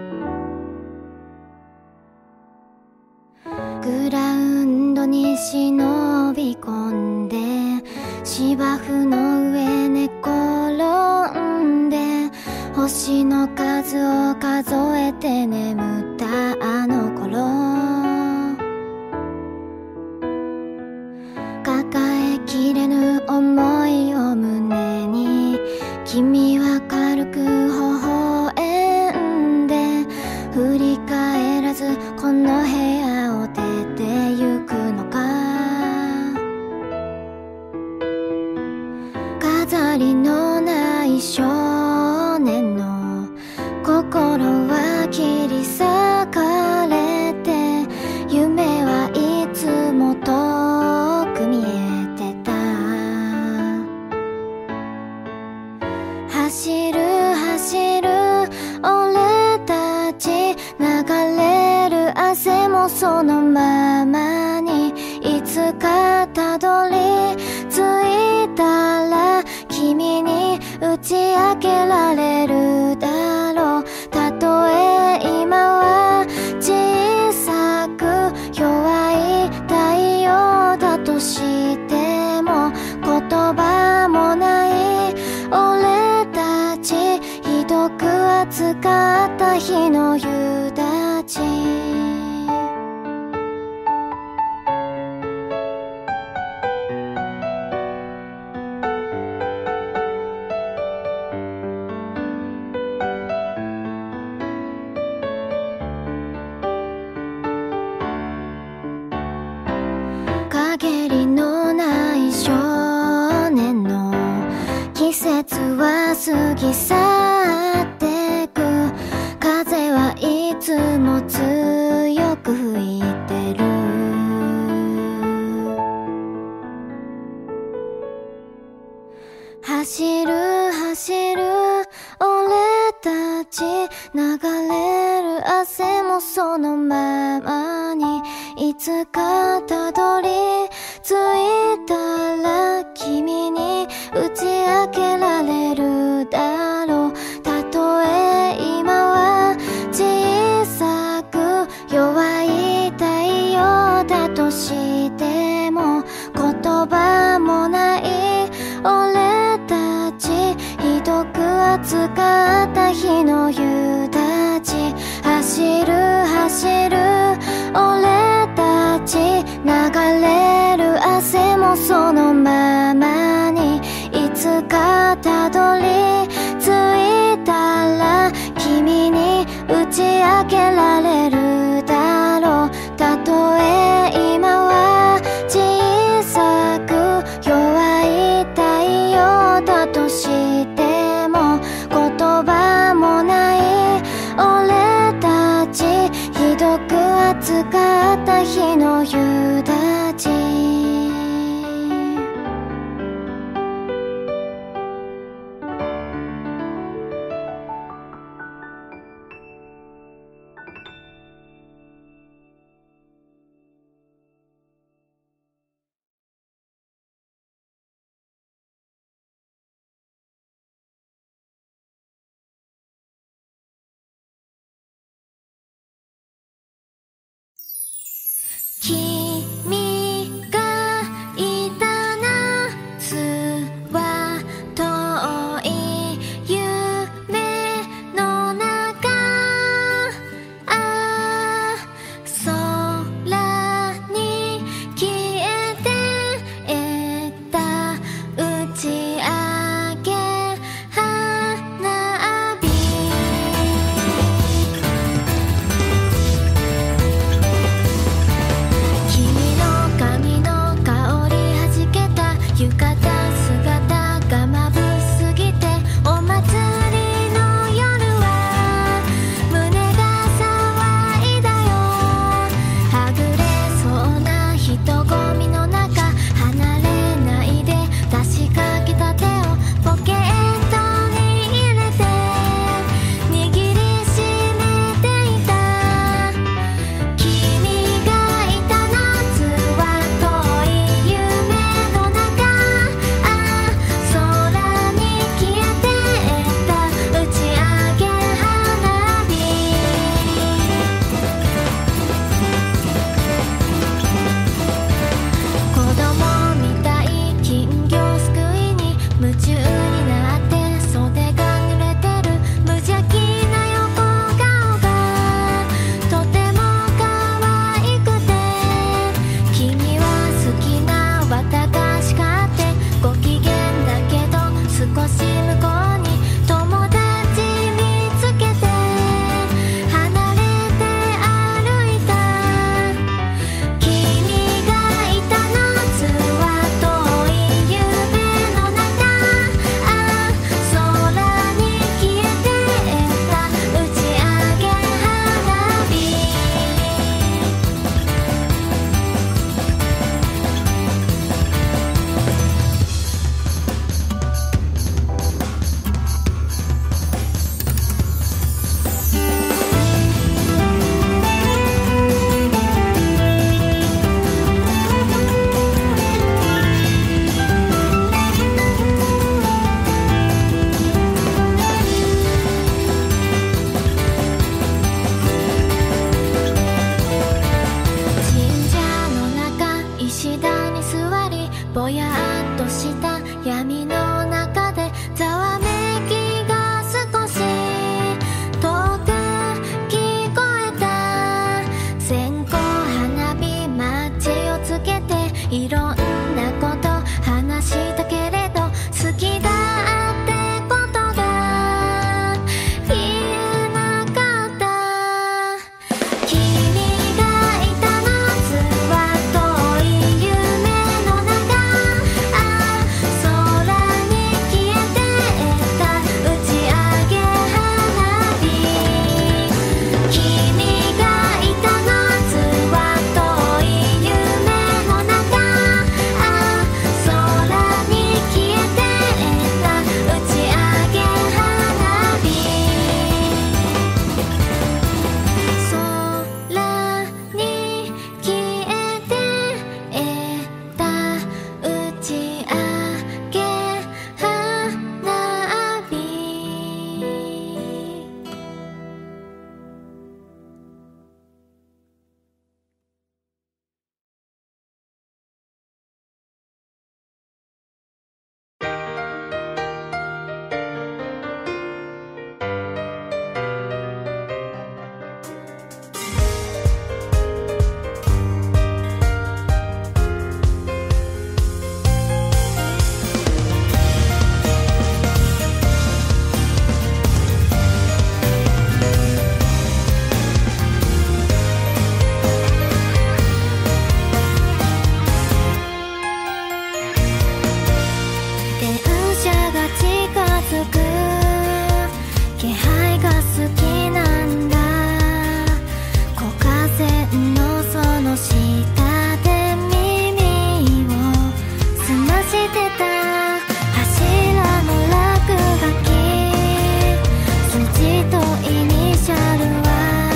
グラウンドに忍び込んで芝生の上寝転んで、星の数を数えて眠ったあの頃、抱えきれぬ思いを胸に君は軽く微笑んで、振り返らずこの部屋を出てゆくのか。飾りのない少年の心は切り裂かれて、夢はいつも遠く見えてた。走る走る俺たち、流れる汗もそのままに、いつかたどり着いたら君に打ち明けられるだろう。たとえ今は小さく弱い太陽だとしても、言葉もない俺たち、ひどく暑かった日の夕立。陰りのない少年の季節は過ぎ去ってく。風はいつも強く吹いてる。走る走る俺たち、流れる汗もそのままに、いつかたどり着いたら君に打ち明けられるだろう。たとえ今は小さく弱い太陽だとしても、言葉もない俺たち、ひどく暑かった日の夕立。走る走る俺たち、流れる汗もそのままに、いつかたどり着いたら君に打ち明けられるだろう。たとえ今は小さく弱い太陽だとしても、言葉もない俺たち、ひどく暑かった日の夕立。 浴衣姿がまぶしすぎてお祭りの夜は胸が騒いだよ。はぐれそうな人混みの中離れないで出しかけた手をポケットに入れて握りしめていた。君がいた夏は遠い夢の中、ああ空に消えてった打ち上げ花火。子供みたい金魚すくいに夢中になって袖が濡れてる無邪気な横顔がとても可愛くて、君は好きな綿菓子買ってご機嫌だけど少し向こうに友達見つけて離れて歩いた。君がいた夏は遠い夢の中、ああ空に消えてった打ち上げ花火。神社の中石段に座りぼやっとした闇の中でざわめきが少し遠く聞こえた。線香花火マッチをつけていろんなこと話したけれど好きだってことが言えなかった。君がいた夏は遠い夢の中、ああ空に消えてった打ち上げ花火。君がいた夏は遠い夢の中、ああ空に消えてった打ち上げ花火。空に消えてった打ち上げ花火。電車が近づく気配が好きなんだ。木風のその下で耳を澄ましてた。柱の落書き筋とイニシャルは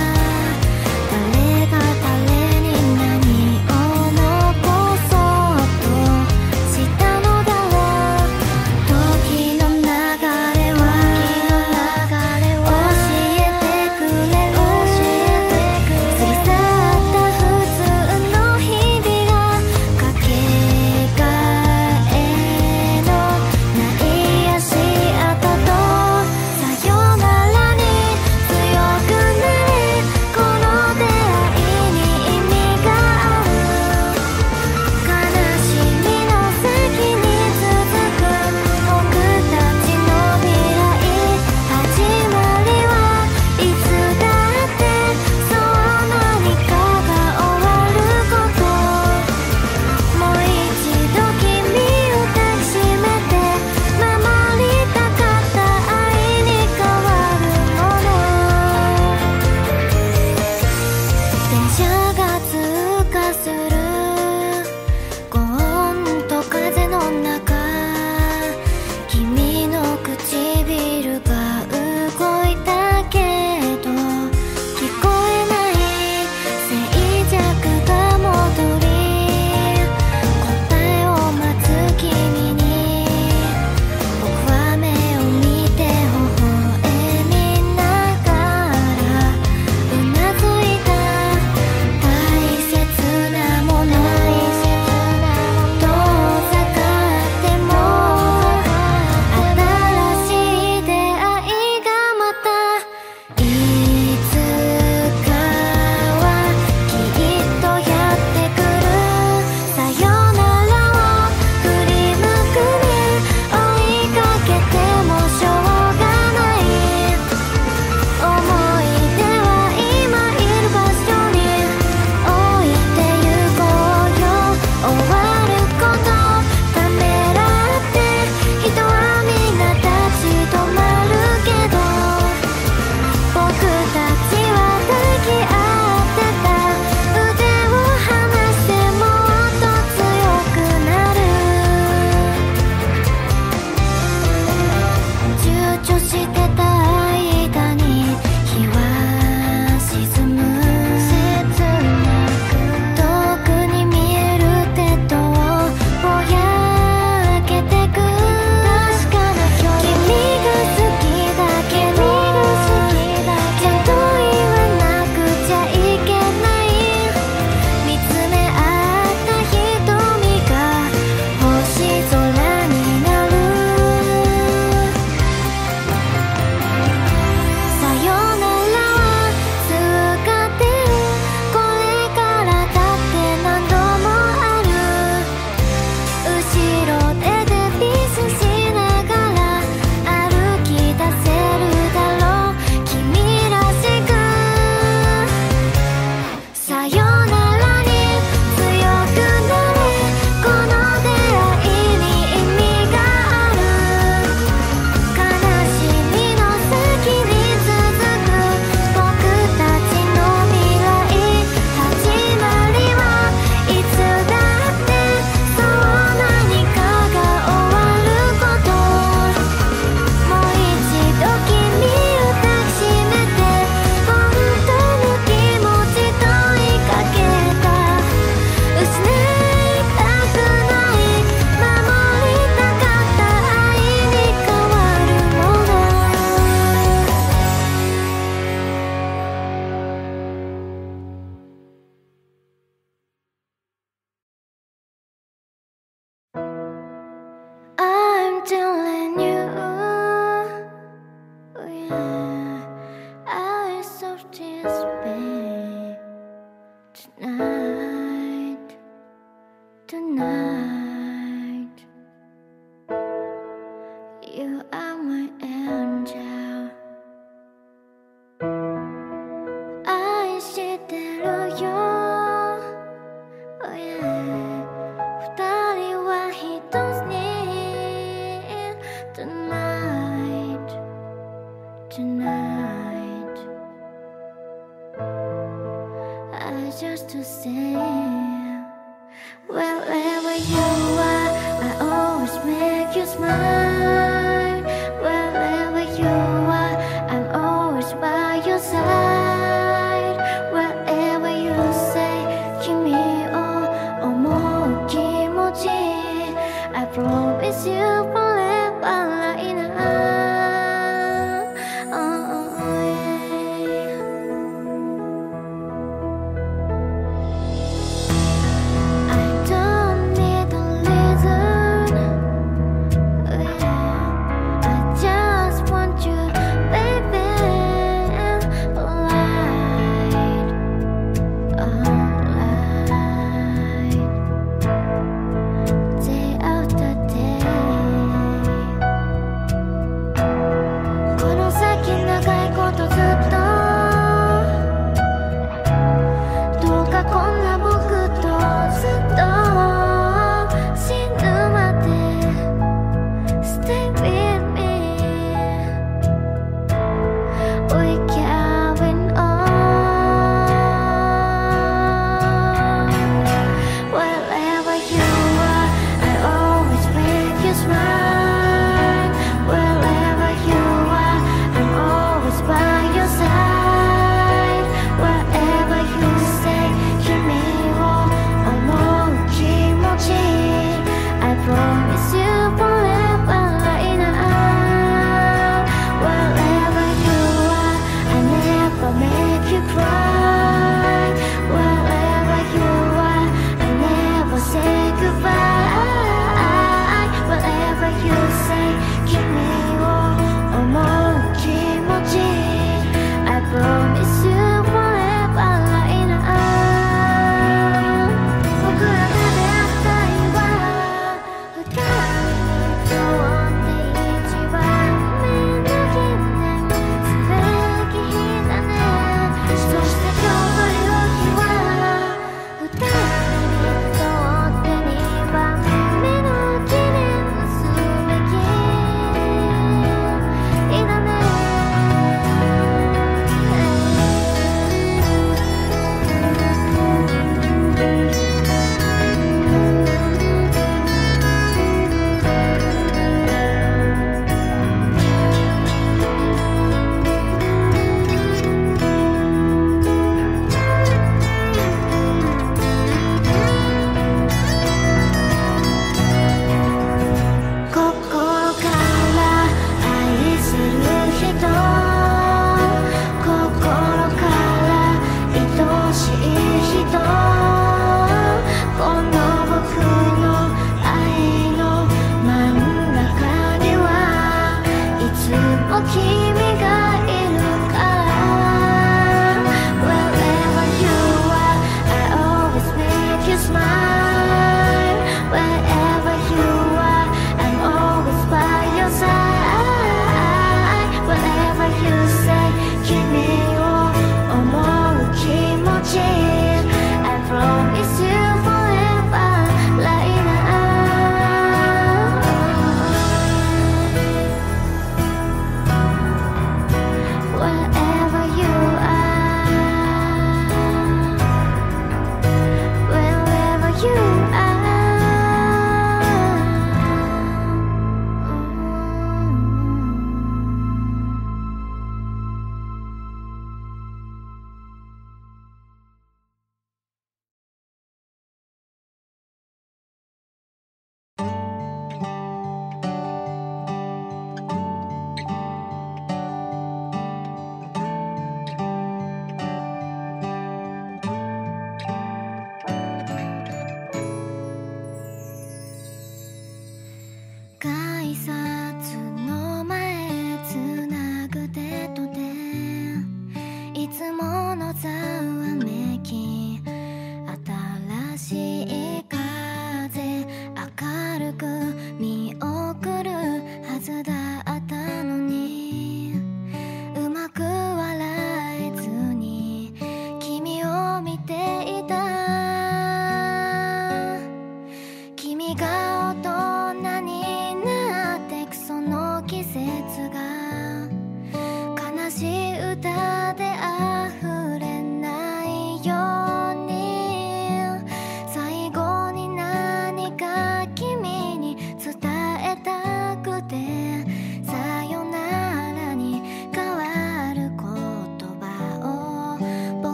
誰が誰に何を残そうとしたのだろう。時の流れは教えてくれる。過ぎ去った普通の日々がかけがえ telling you, yeah, I saw this pain tonight, tonight. You are my angel.愛してるよ、oh yeah. 二人は一つに tonight, tonight. I just to say, wherever you are, I always make you smile. Wherever you are, I'm always by your side. Wherever you say, 君を思う気持ち I promise you forever right now. Oh, yeah. I don't need a reason, yeah. I just want you, baby. Alright, alright. Day after day,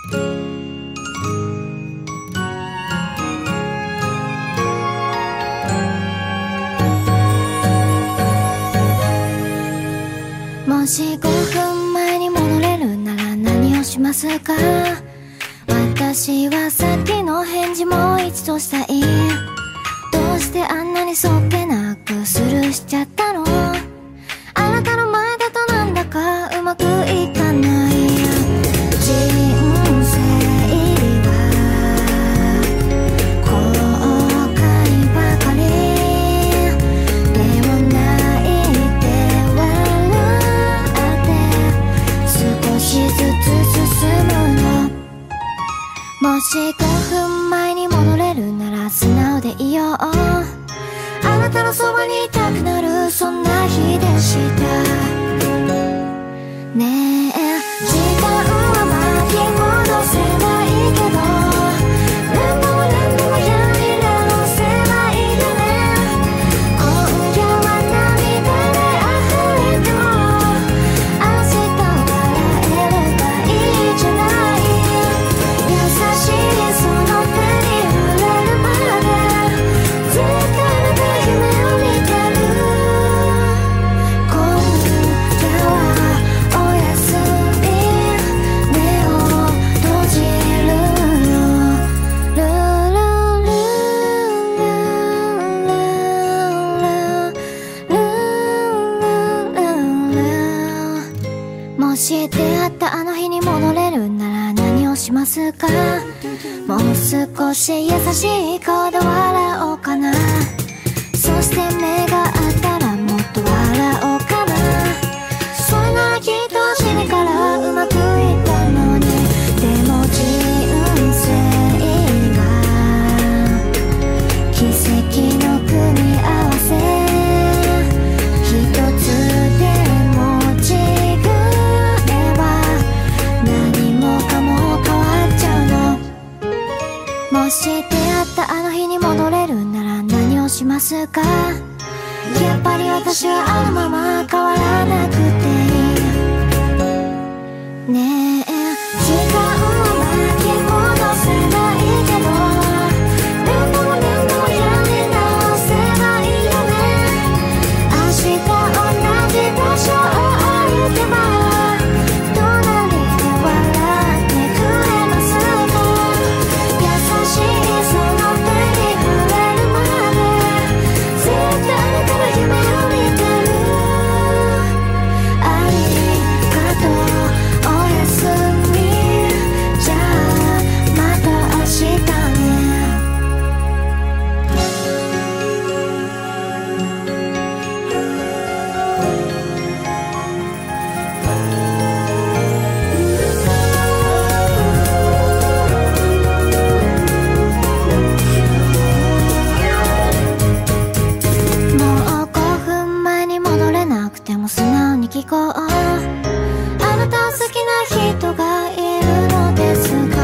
もし5分前に戻れるなら何をしますか？私はさっきの返事もう一度したい。どうしてあんなにそっけなくスルーしちゃったの？あなたの前だとなんだかうまくいかない。人生は後悔ばかりでも泣いて笑って少しずつ進むの。もし5分前に戻れるなら素直でいよう。あなたのそばにいたくなるそんな日でした。ねえ時間は巻き戻せないけど何度も何度もやり直せばいいよね。今夜は涙で溢れても明日笑えればいいじゃない。優しいその手に触れるまでずっとあなたの夢を見てる。今夜はおやすみ目を閉じるよ。ルルルルルルルル。もし出会ったあの日に戻れるなら何をしますか？もう少し優しい顔で笑おうかな。そして目が合ったらもっと笑おうかな。それならきっと初めからうまくいったのに。でも人生が奇跡の組み合わせ一つでも違えば何もかも変わっちゃうの。もし出会ったあの日に戻れるなら何をしますか？やっぱり私はあのまま変わらなくていい。ねえ時間は巻き戻せないけど何度も何度もやり直せばいいよね。明日同じ場所を歩けば隣で笑ってくれますか？優しいその手に触れるまでずっとあなたの夢を見てる。ありがとうおやすみじゃあまた明日ね。もう5分前に戻れなくても素直に聞こう。あなたを好きな人がいるのですか？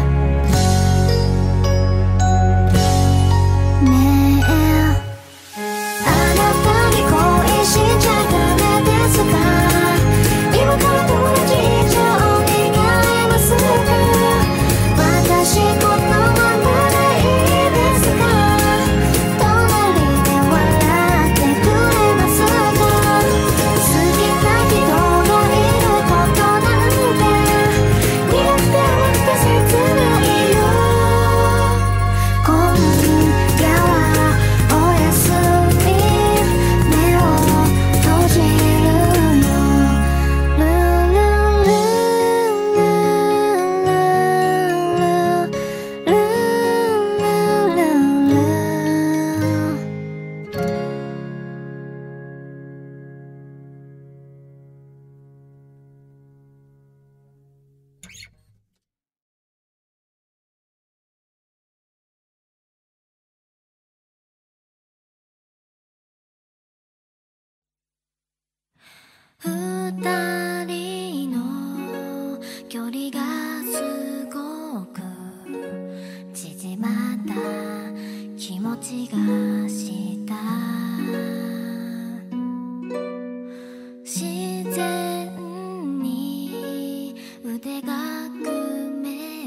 ねえあなたに恋しちゃダメですか？今から友達以上になれますか？私このままでいいですか？隣で笑ってくれますか？好きな人がいることなんて苦手で切ないよ。今夜はおやすみ目を閉じるよ。ルルルルルルルルル。二人の距離がすごく縮まった気持ちがした。自然に腕が組め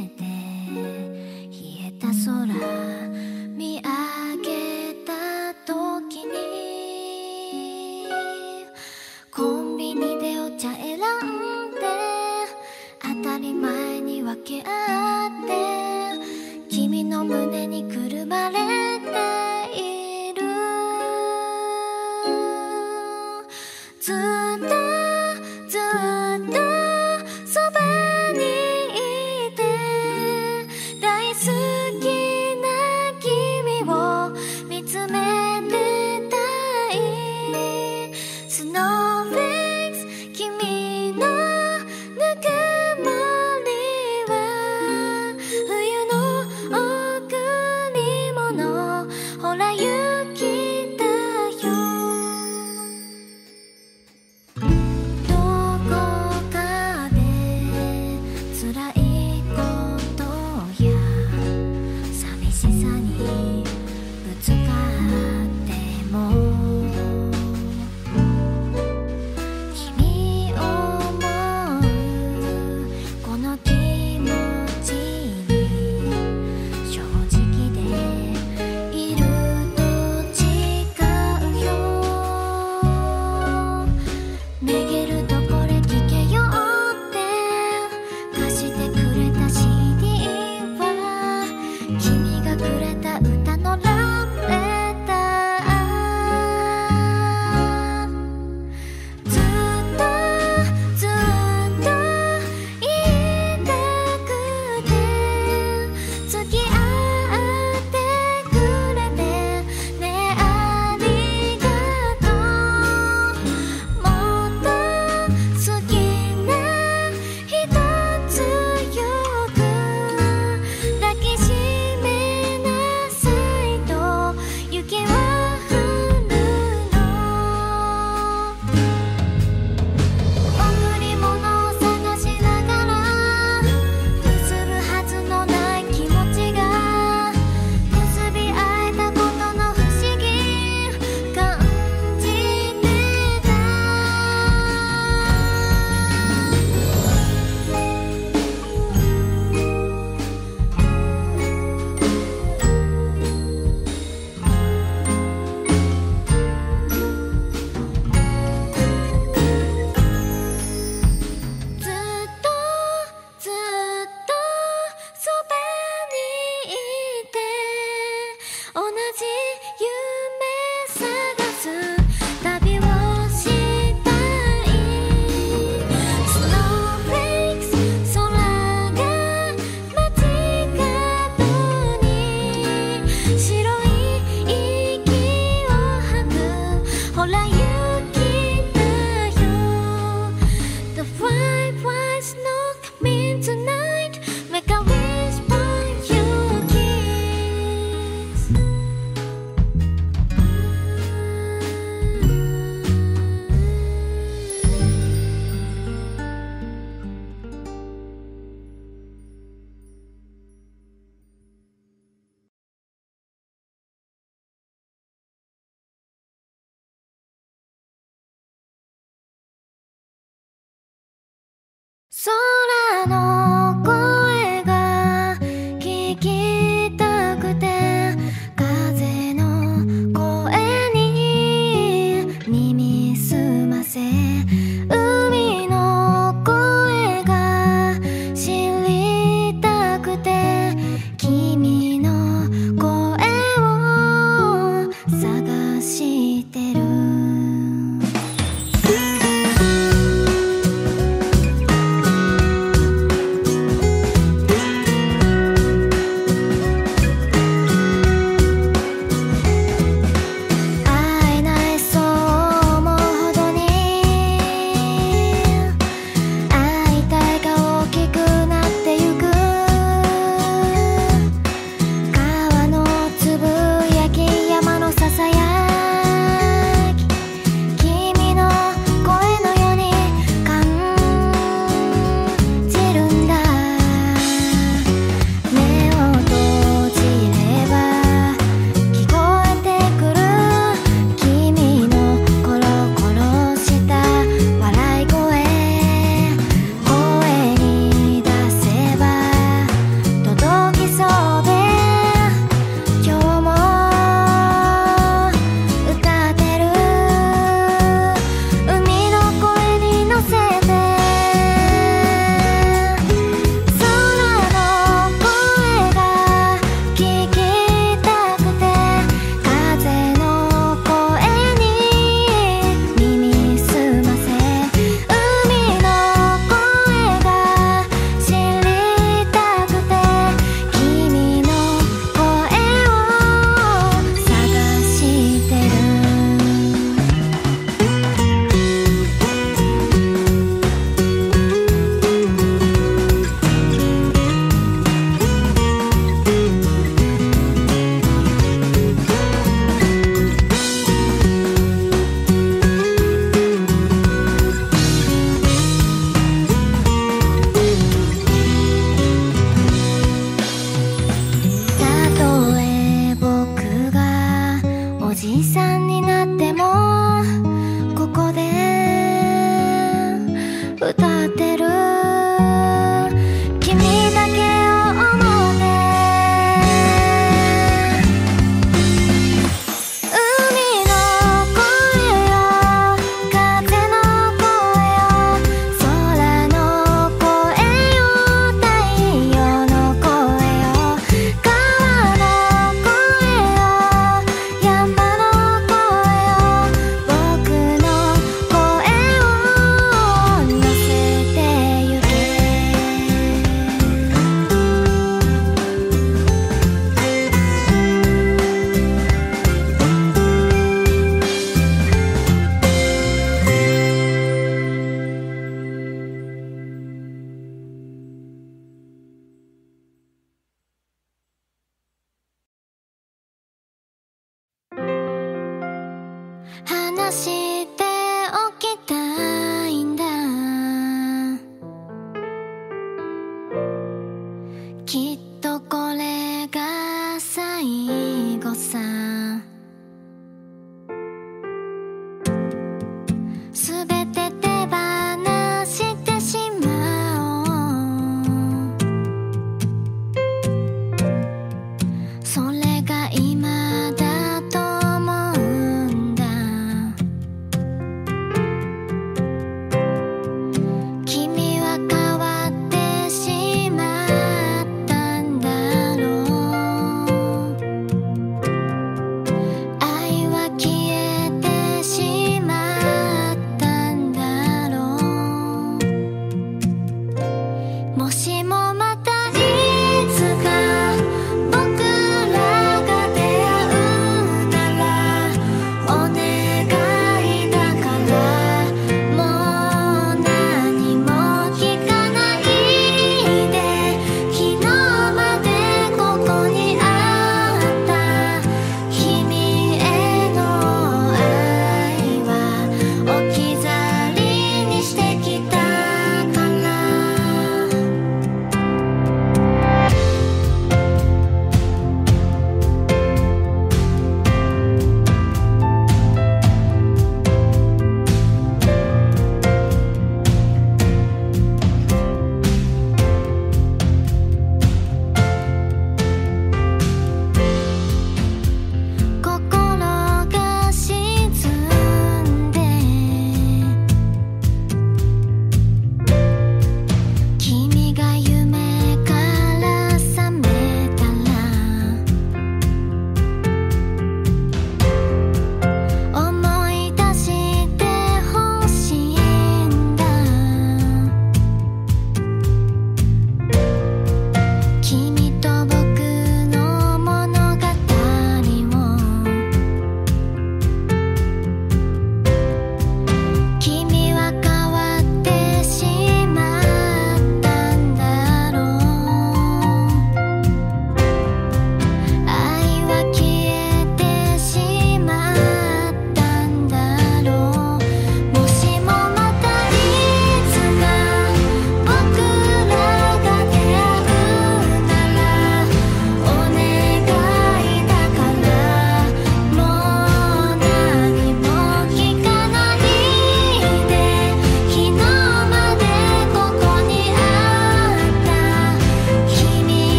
空の声が聞きたくて、風の声に耳すませ、海の声が知りたくて、君の声を探してる。おじさんになってもここで歌ってる、君だけを思って海の声よ、風の声よ、空の声よ、太陽の声よ、川の声よ、山の声よ、僕の声を乗せて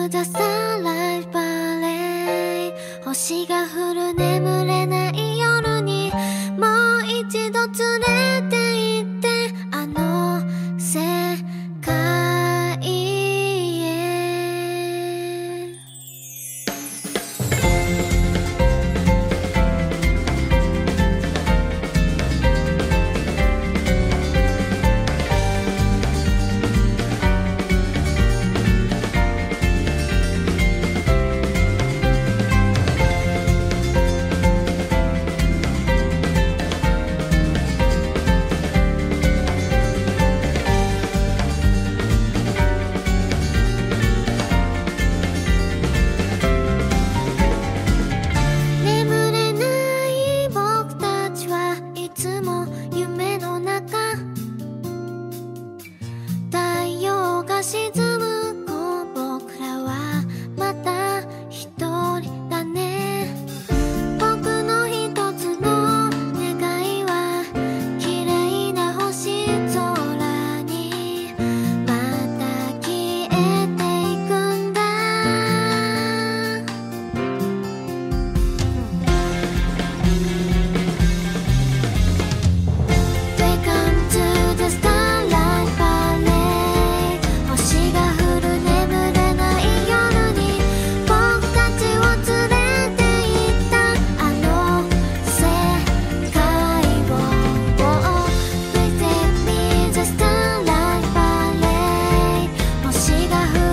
the starlight ballet 星が降る眠れない夜にもう一度連れて行ってあの世界へ沈む子僕らはまた一人だね僕の一つの願いは綺麗な星空にまた消えていくんだ Welcome to the starlight ballet星が降る眠れない夜に僕たちを連れて行ったあの世界を Please take me the starlight ballet 星が降る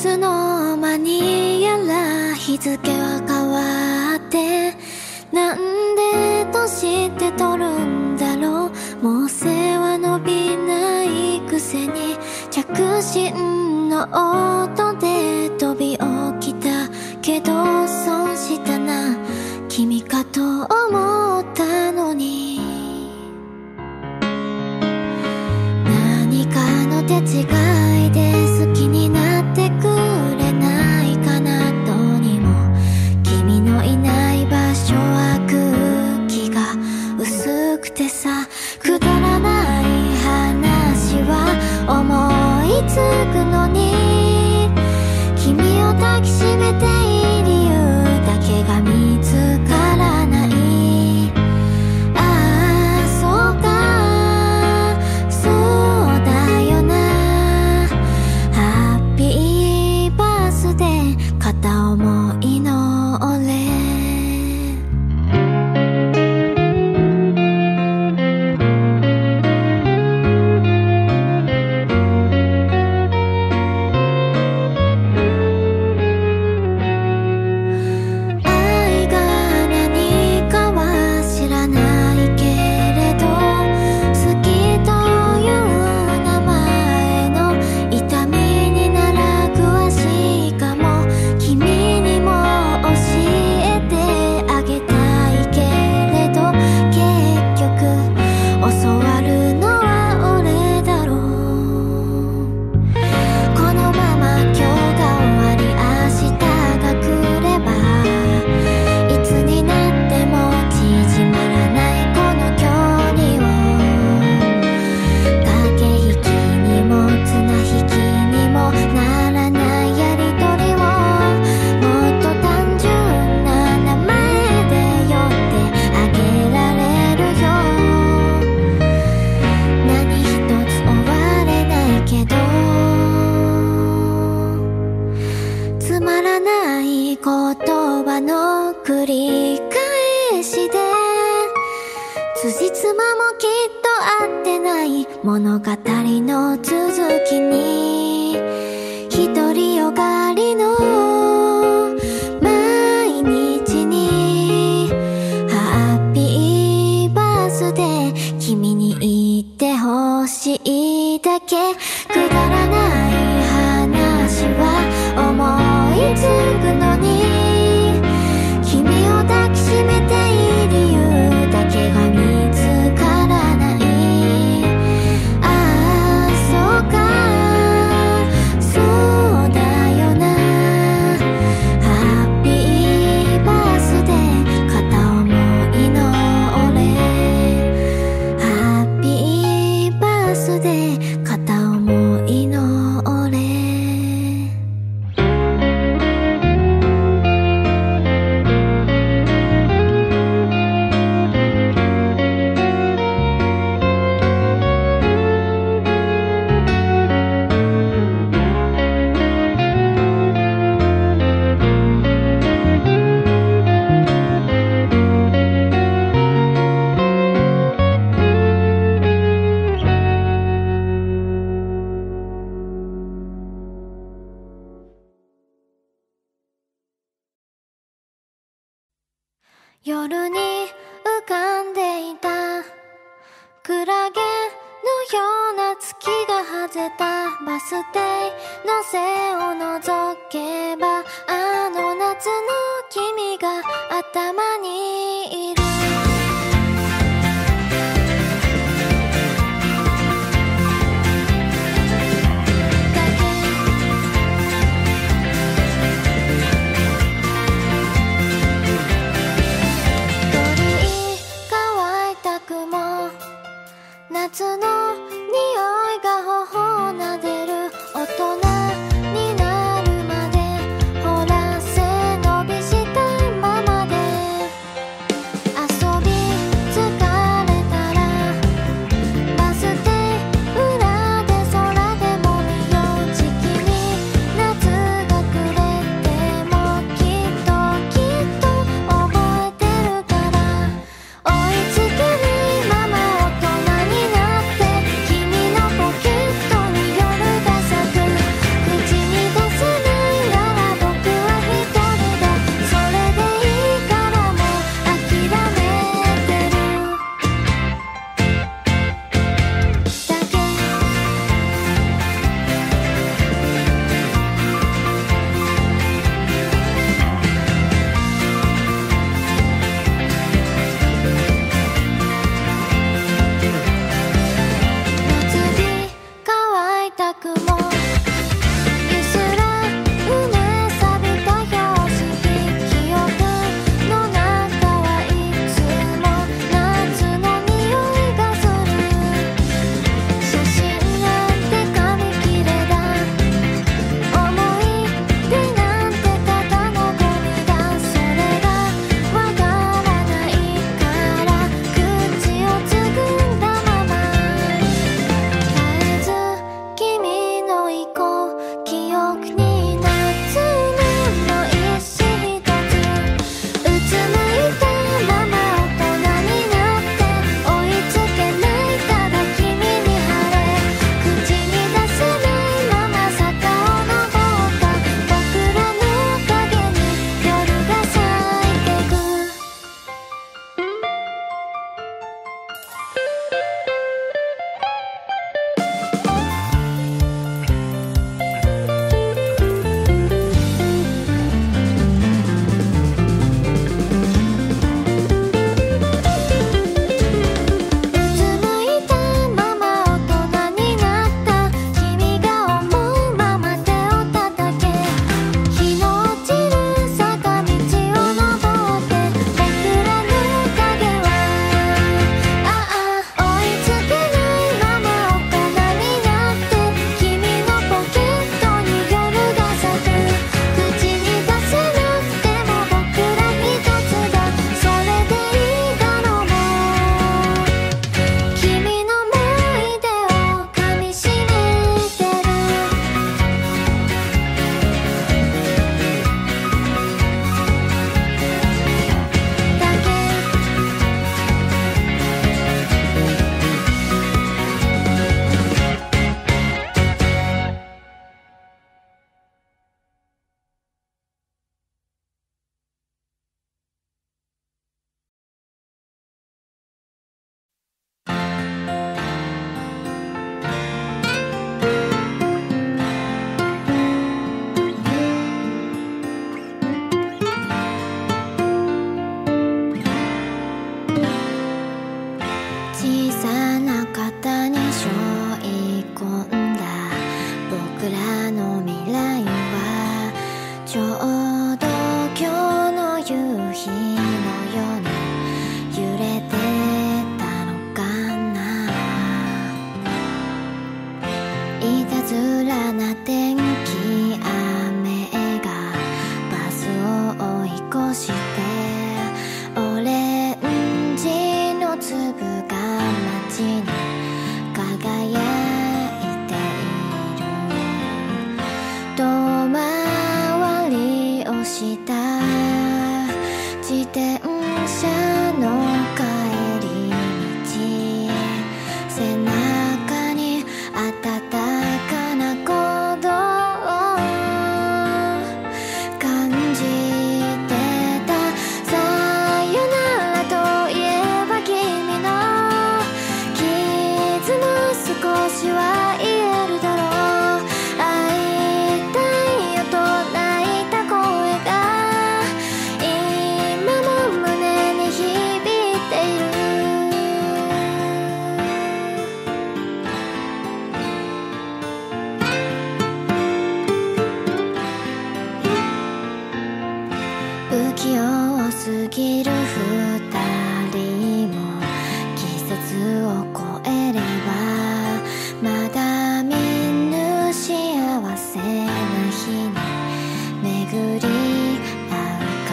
つの間にやら日付は変わって、なんで年って取るんだろう。もう背は伸びないくせに着信の音で飛び起きたけど損したな、君かと思ったのに。何かの手違いで好きになってくれないかなとにも、君のいない場所は空気が薄くてさ、くだらない話は思いつくのに、君を抱きしめていい理由だけが見つからない。ああそうかそうだよな、ハッピーバースデー片思いの俺。物語の続きに独りよがりの毎日に、ハッピーバースデー君に言ってほしいだけ。くだらない話は思いつくのに、君を抱きしめていい理由だけが見つからない。夜に浮かんでいたクラゲのような月が外れたバス停の背を覗けば、あの夏の君が頭にいる。夏の匂いが頬を撫でる、大人になるまでちょうど今日の夕日のように揺れてたのかな。いたずらな天気、雨がバスを追い越してオレンジの粒が街に輝いている。遠回りをした自転車の帰り道、背中に温かな鼓動を感じてた。さよならといえば君の傷も少しは癒えるだろう。会いたいよと泣いた声が今も胸に響いている。不器用すぎる二人も季節を越えればまだ見ぬ幸せな日に巡り合う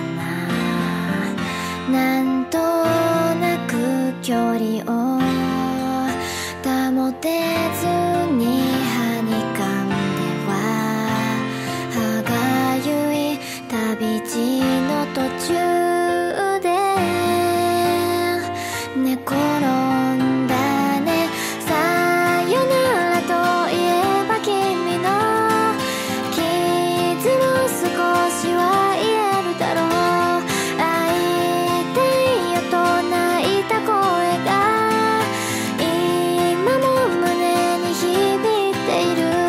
かな。なんとなく距離を保てずにはにかんでは歯がゆい旅路の途中で寝転んだね。さよならといえば君の傷も少しは癒えるだろう。会いたいよと泣いた声が今も胸に響いている。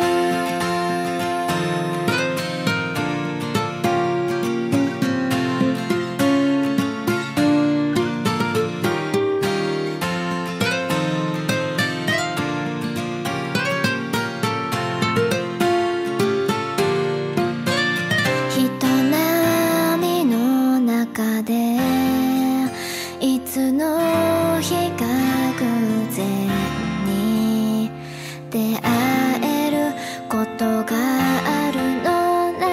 人波の中でいつの日か偶然に出会えることがあるのな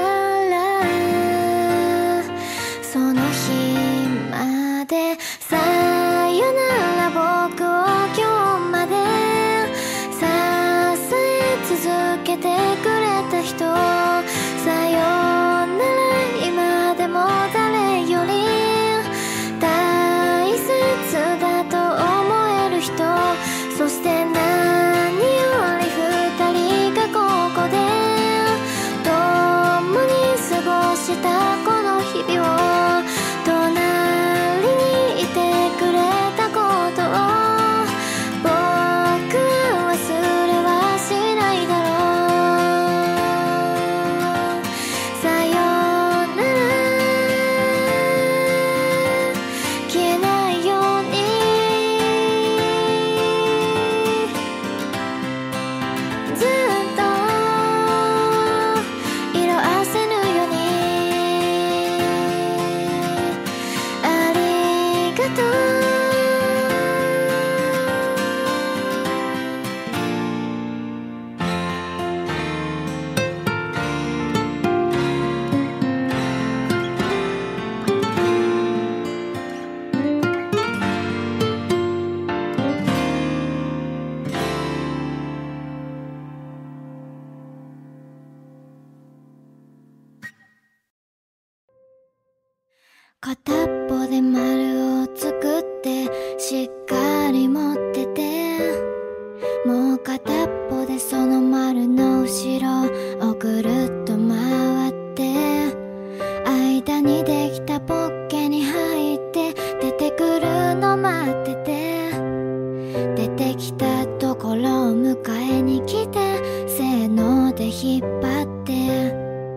らその日までさよなら僕を今日まで支え続けてくれた人、さよなら今でも誰より大切だと思える人、そして何より二人がここで共に過ごしたこの日々を隣にいてくれたことを僕は忘れはしないだろう。さよなら消えないようにずっと色あせぬようにありがとう。片っぽで丸を作ってしっかり持ってて、もう片っぽでその丸の後ろをぐるっと回って間にできたポッケに入って出てくるの待ってて、出てきたところを迎えに来てせーので引っ張って、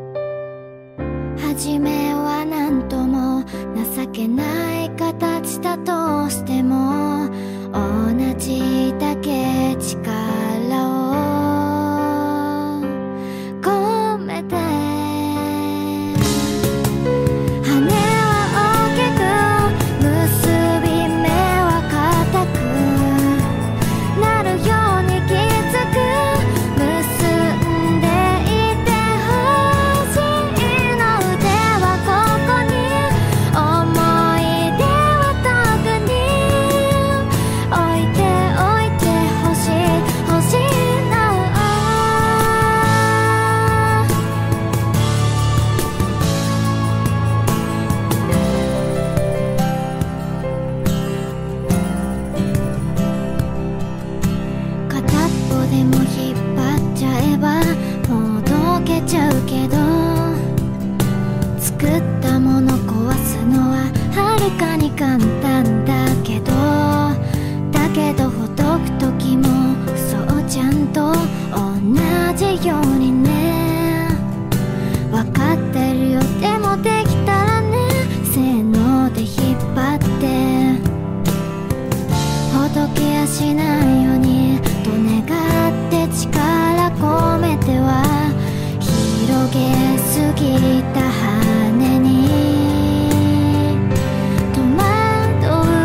初めはなんとも情けない形だとしても同じだけ力を込めてったもの壊すのははるかに簡単だけど、ほどく時もそうちゃんと同じようにね。わかってるよ、でもできたらね、せーので引っ張ってほどけやしないようにと願って力込めては広げすぎた羽に戸惑う。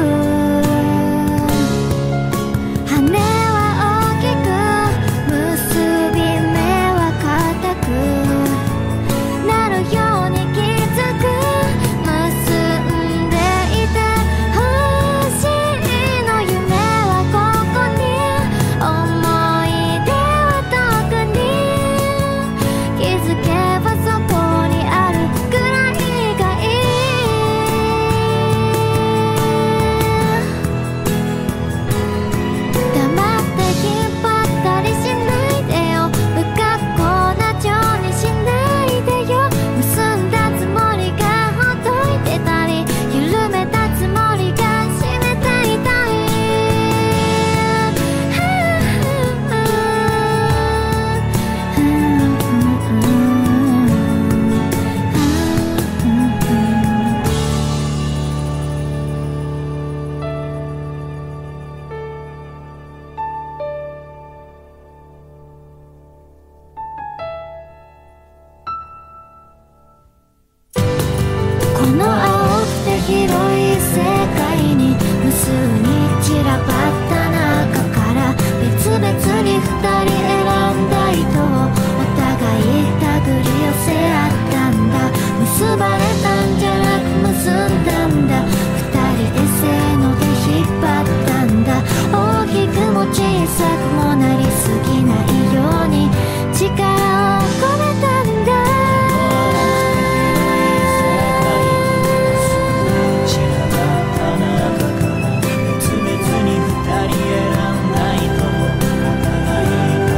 羽は大きく結び目は固くなるように気づく。結んでいてほしいの夢はここに、思い出は特に気づけばそこにあるくらいがいい。黙って引っ張ったりしないでよ、不格好な情にしないでよ。結んだつもりがほどいてたり、緩めたつもりが締めていたい。この青くて広い世界に無数に散らばった中から別々に二人選んだ糸をお互い手繰り寄せ合ったんだ。結ばれたんじゃなく結んだんだ。二人でせーので引っ張ったんだ。大きくも小さくもなりすぎないように力を込めたんだ。 別々に二人選んだ糸をお互い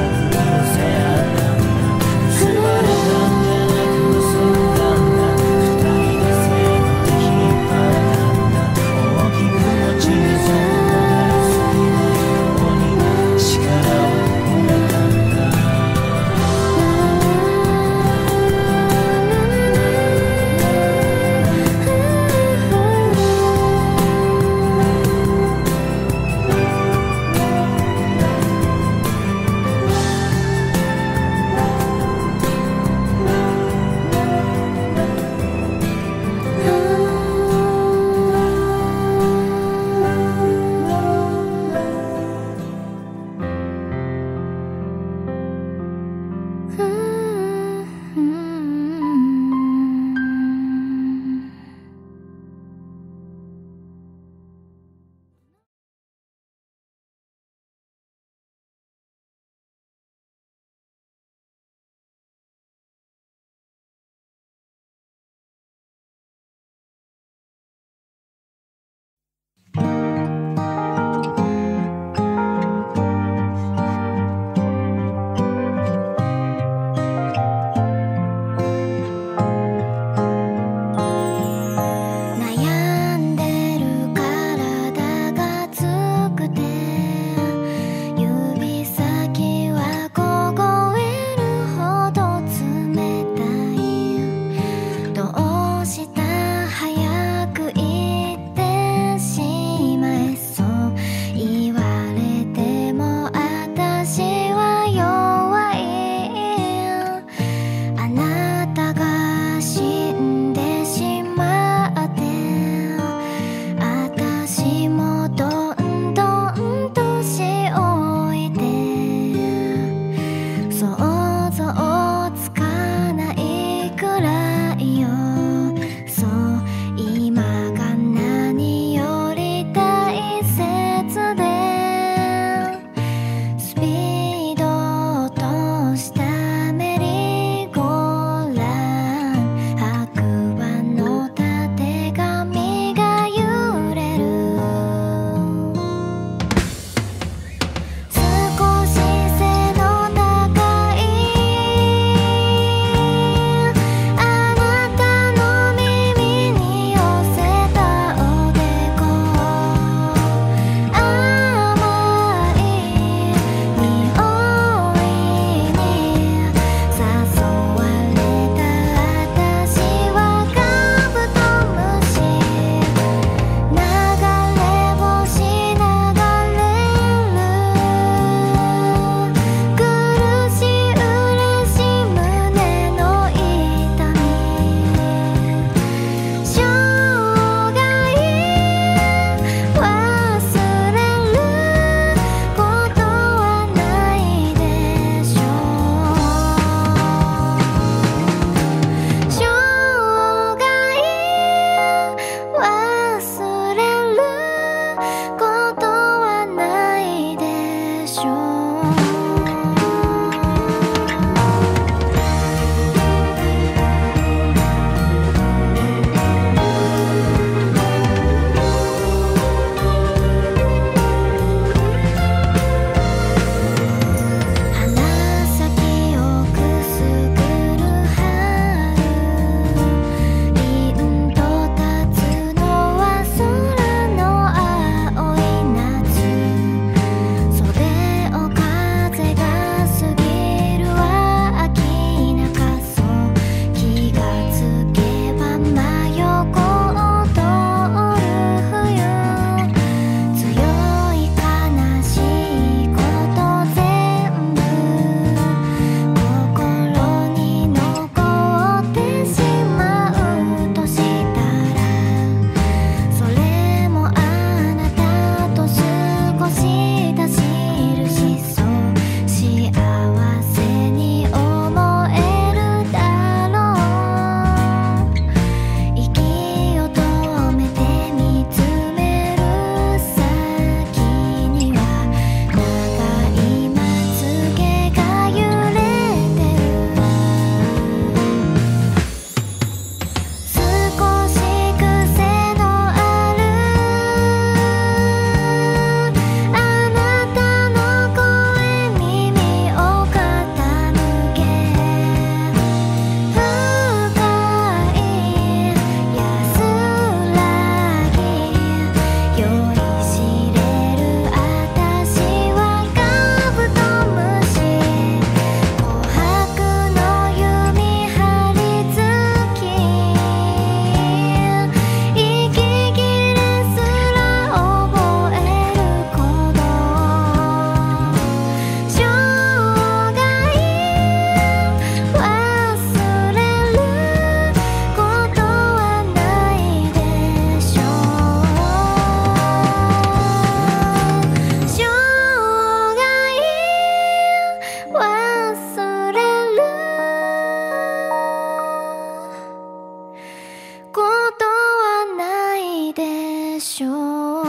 しょう。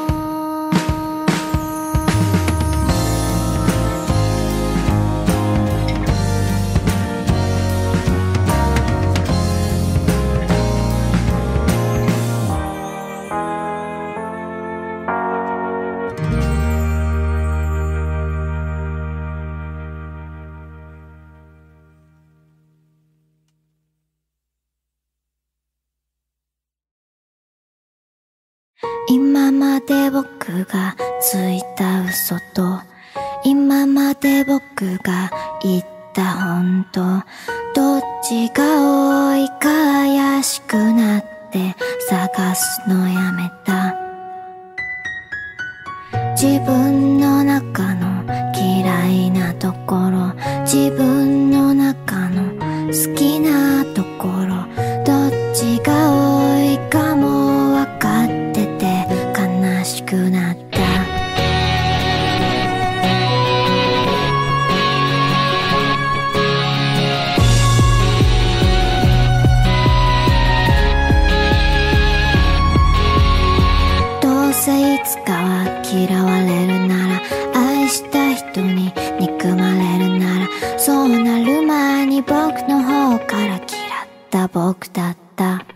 今まで僕がついた嘘と今まで僕が言った本当、どっちが多いか怪しくなって探すのやめた。自分の中の嫌いなところ、自分の中の好きなところ、どっちが多いかも分かってて悲しくなった。どうせいつかは嫌われるなら、愛した人に憎まれるなら、そうなる前に僕の方から嫌った僕だった。だ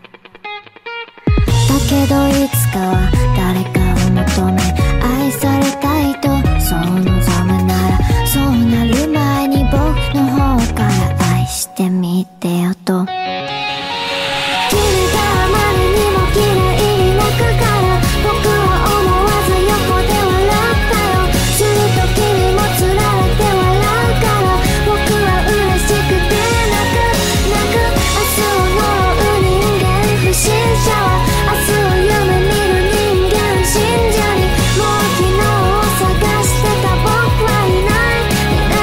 けどいつかは誰かを求め愛されたいとそう望むなら、そうなる前に僕の方から愛してみてよと。君があまりにも綺麗に泣くから僕は思わず横で笑ったよ。すると君もつられて笑うから僕は嬉しくて泣く泣く。明日を呪う人間不審者は明日を夢見る人間信者に、もう昨日を探してた僕はいないいない。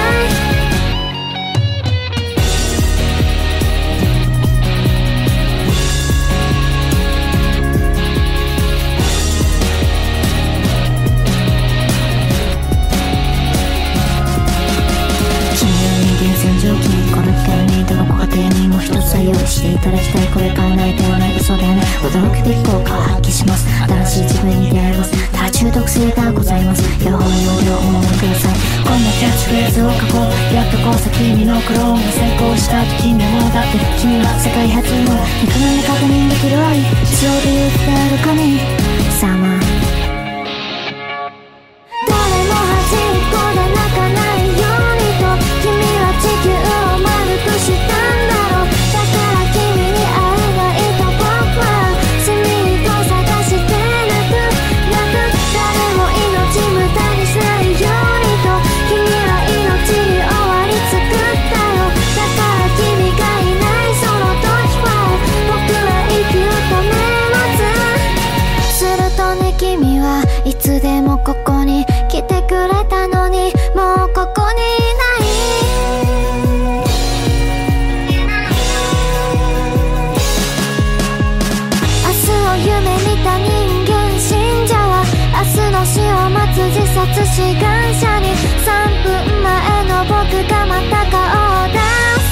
君は人間戦場、君この機会にどのご家庭にも一つは用意していただきたい。これから泣いてはない嘘だよね。驚くべき効果を発揮します。新しい自分に出会います。ただ中毒性がございます。両方要領をお守りください。こんなキャッチフレーズを書こう。やっとこう先にのクローンが成功したと君はだって君は世界初のいかなり確認できる愛、必要で言ってる神様。誰も端っこで泣かないようにと君は地球を丸くしたんだろう。だから君に会えないと僕は隅っこ探して泣く泣く。誰も命無駄にしないようにと君は命に終わり作ったよ。だから君がいないその時は僕は息を止めます。するとね、君はいつでもここに来てくれたのにもうここにいない。明日を夢見た人間信者は明日の死を待つ自殺志願者に3分前の僕がまた顔を出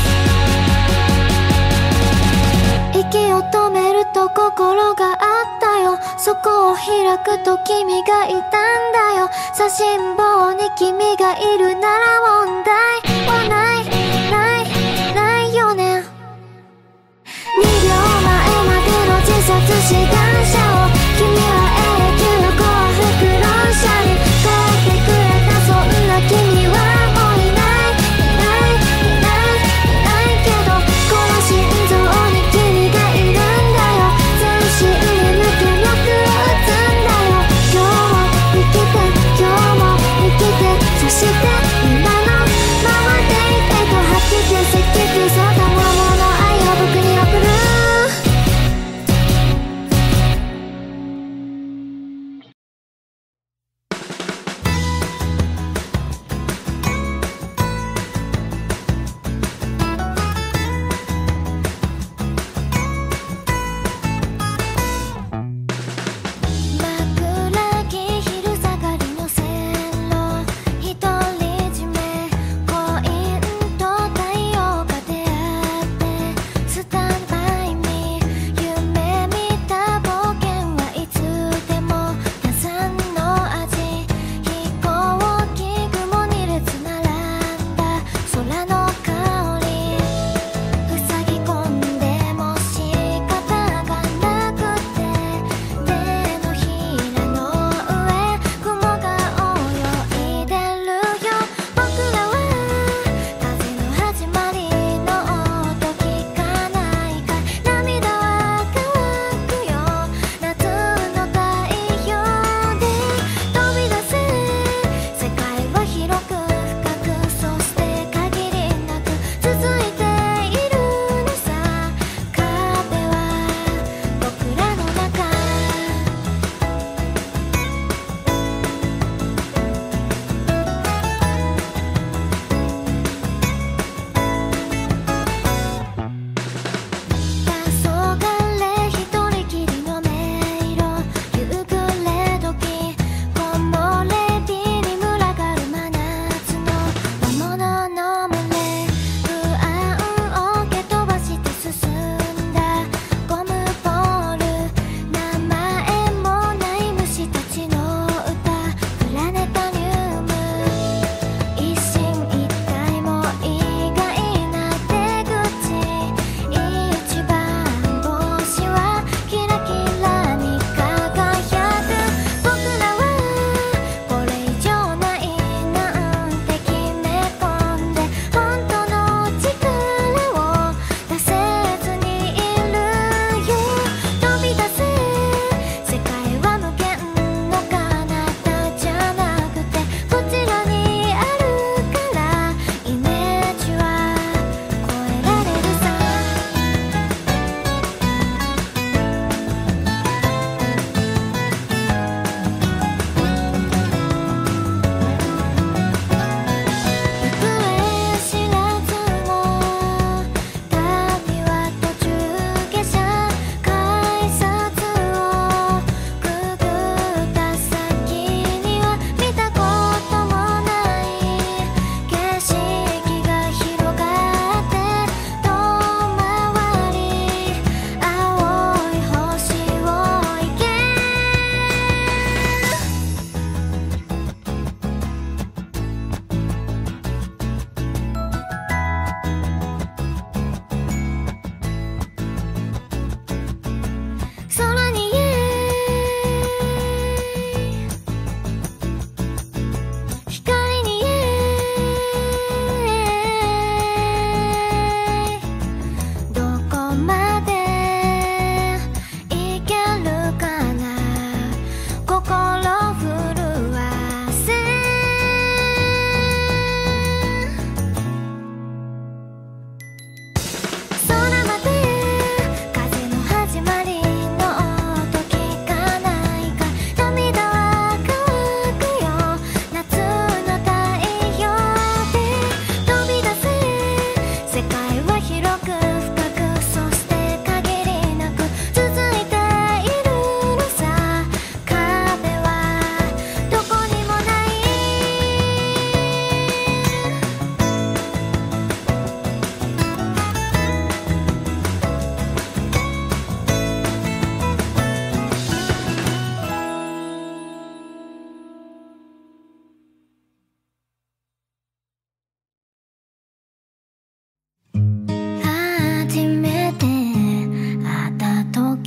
す。息を止めると心があったよ。そこを開くと君がいたんだよ。写真簿に君がいるなら問題はないないないよね。2秒前までの自殺志願者を君は永久コアフクロン車に変えてくれた。そんな君はもういないいないいないいないけど、この心臓に君がいるんだよ。全身に抜け力を打つんだよ。今日も生きて今日も生きて、そして今のままでいてと吐き気積極そのままの愛を僕に送る。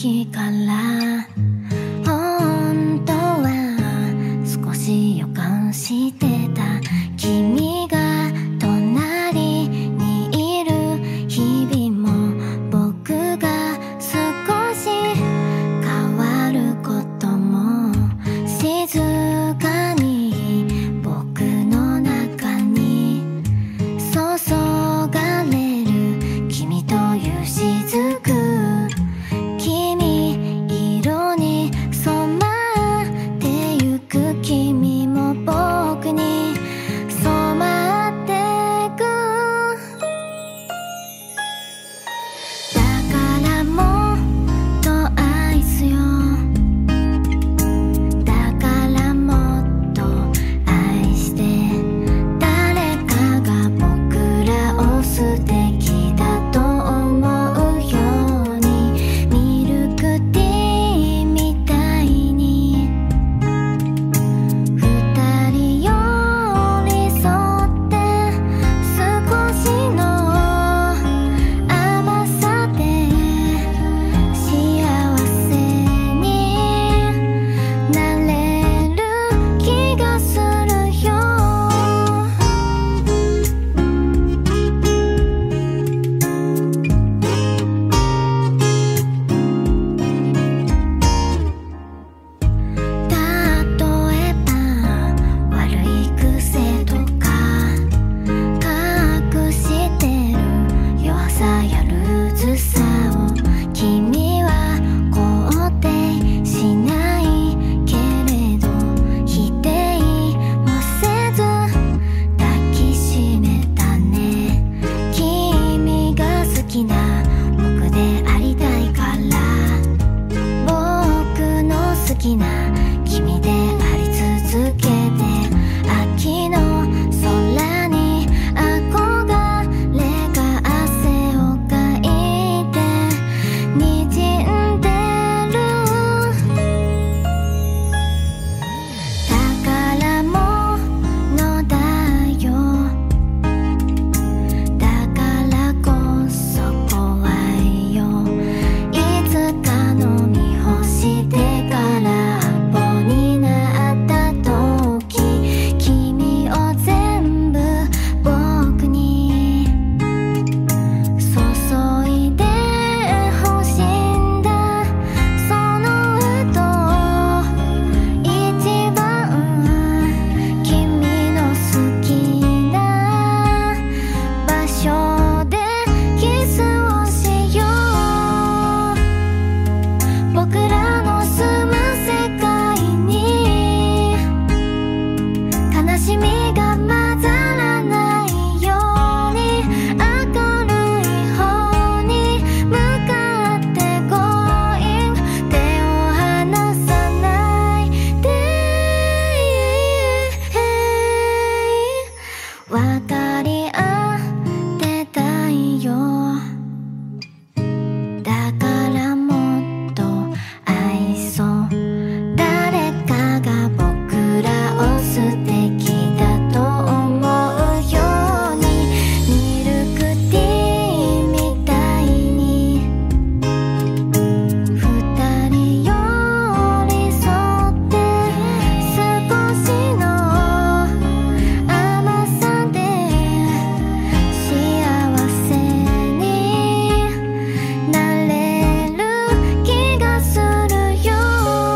きから本当は少し予感してた。君が隣にいる日々も僕が少し変わることも静かに僕の中に注がれる君という雫、君色に染まってゆく君も僕に染まってく。だからもっと愛すよ、だからもっと愛して、誰かが僕らを素敵だと思うように、ミルクティーみたいに二人寄り添って少しの甘さで幸せになれる気がするよ。例えば悪い癖とか隠してる弱さやルーズさを君は肯定しないけれど、否定もせず抱きしめたね。君が好きな僕でありたいから、僕の好きな君であり続けて、秋の空に憧れが汗をかいて滲んでる。宝物だよ、だからこそ怖いよ。いつか飲み干してから棒になった時、君を全部僕に注いでほしいんだ。その後一番君の好きな場所でキスをしよう。僕らの住む世界に悲しみが混ざらないように、明るい方に向かって Going、 手を離さないで。分かり合ってたいよ、だからもっと愛そう。誰かが僕らを素敵だと思うように、ミルクティーみたいに二人寄り添って少しの甘さで幸せになれる気がするよ。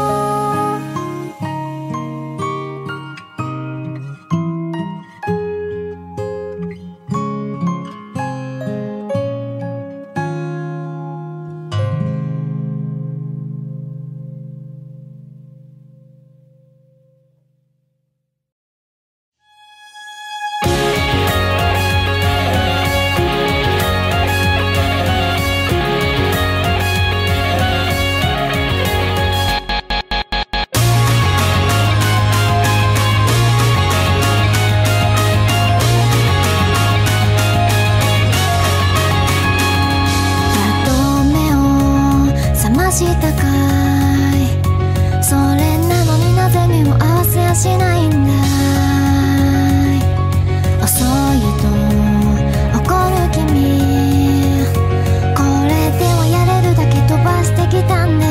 やっと目を覚ましたかい。それなのになぜ目を合わせやしないんだい。遅いと怒る君、これではやれるだけ飛ばしてきたんだ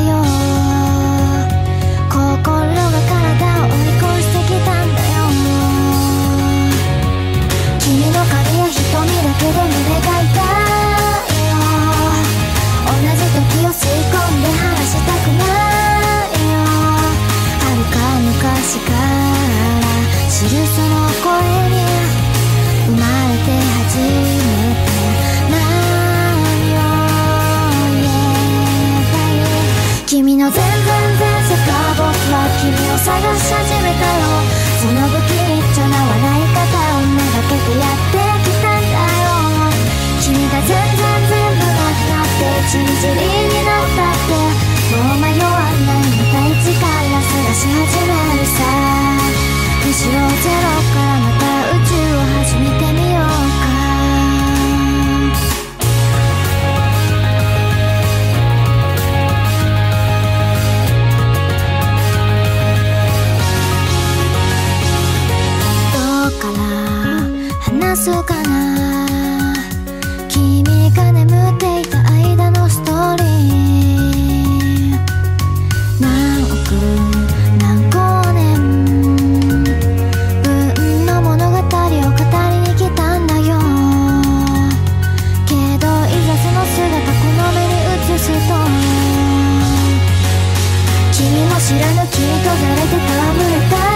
し始めたよ。その不器一丁な笑い方をめがけてやってきたんだよ。君が全部なくなってちりぢりになったって、もう迷わない、また一から探し始めるさ。むしろゼロからまた宇宙を始めてみようか。話そうかな、君が眠っていた間のストーリー。何億何光年分の物語を語りに来たんだよ。けどいざその姿この目に映すと、君も知らぬきとざれて戯れた。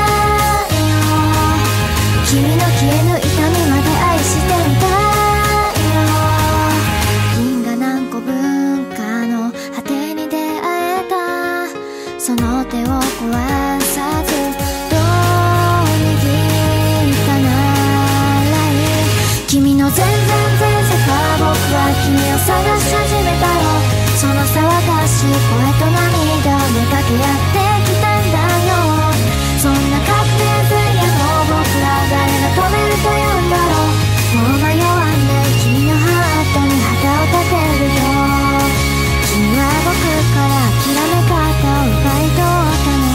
君の消えぬ痛みまで愛してみたいよ。因果何個分かの果てに出会えた。その手を壊さずどう握ったならいい。君の全世界、僕は君を探し始めたよ。その騒がしい声と涙をめがけやってきたんだよ。そんな確定前夜の僕ら、誰が止めると言うんだろう。もう迷わない君のハートに旗を立てるよ。君は僕から諦め方を奪い取ったの。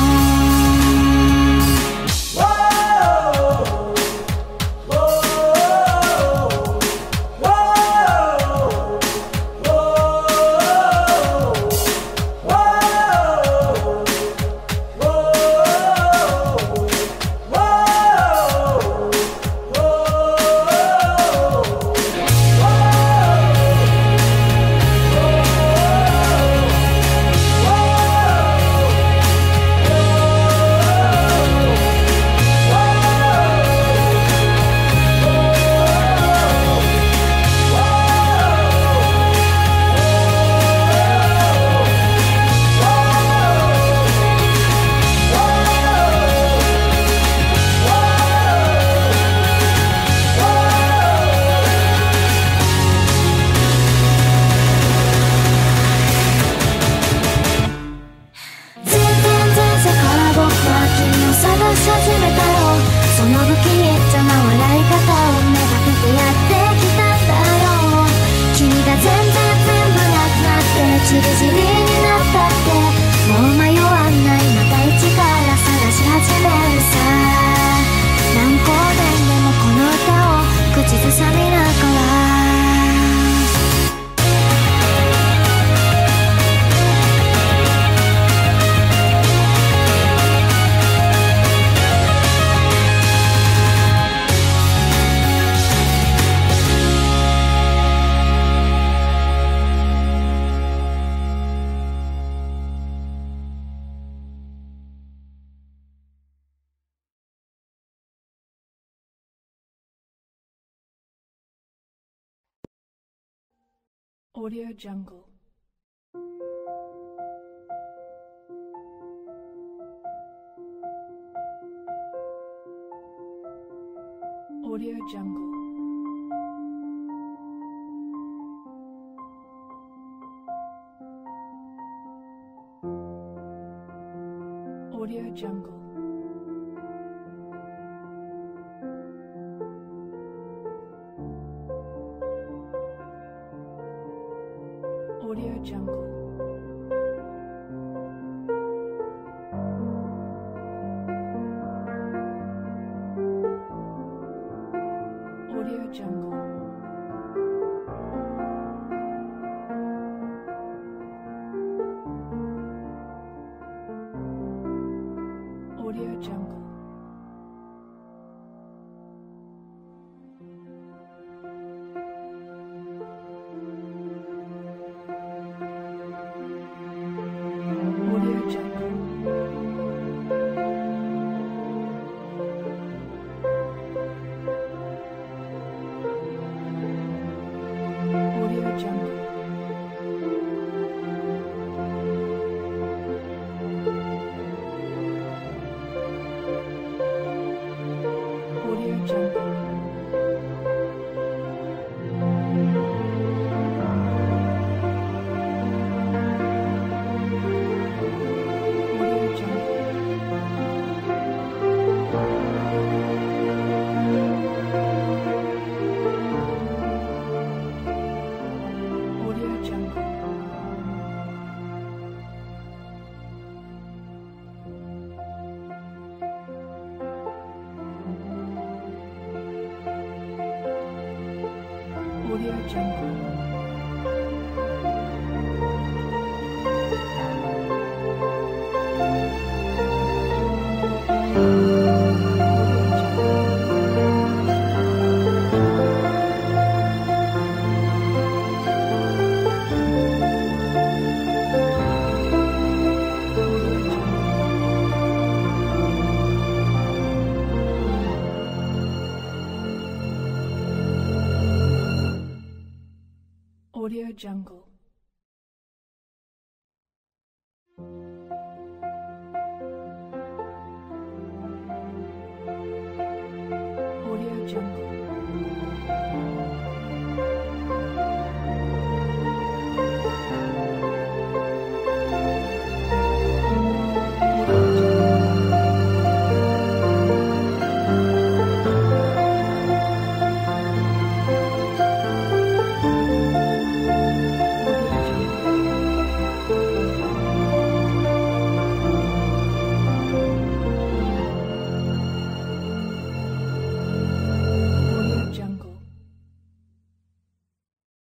Audio Jungle. Audio Jungle. Audio Jungle. Audio Jungle. Audio Jungle. Audio Jungle. Audio Audio Jungle. Audio Jungle. Audio Jungle.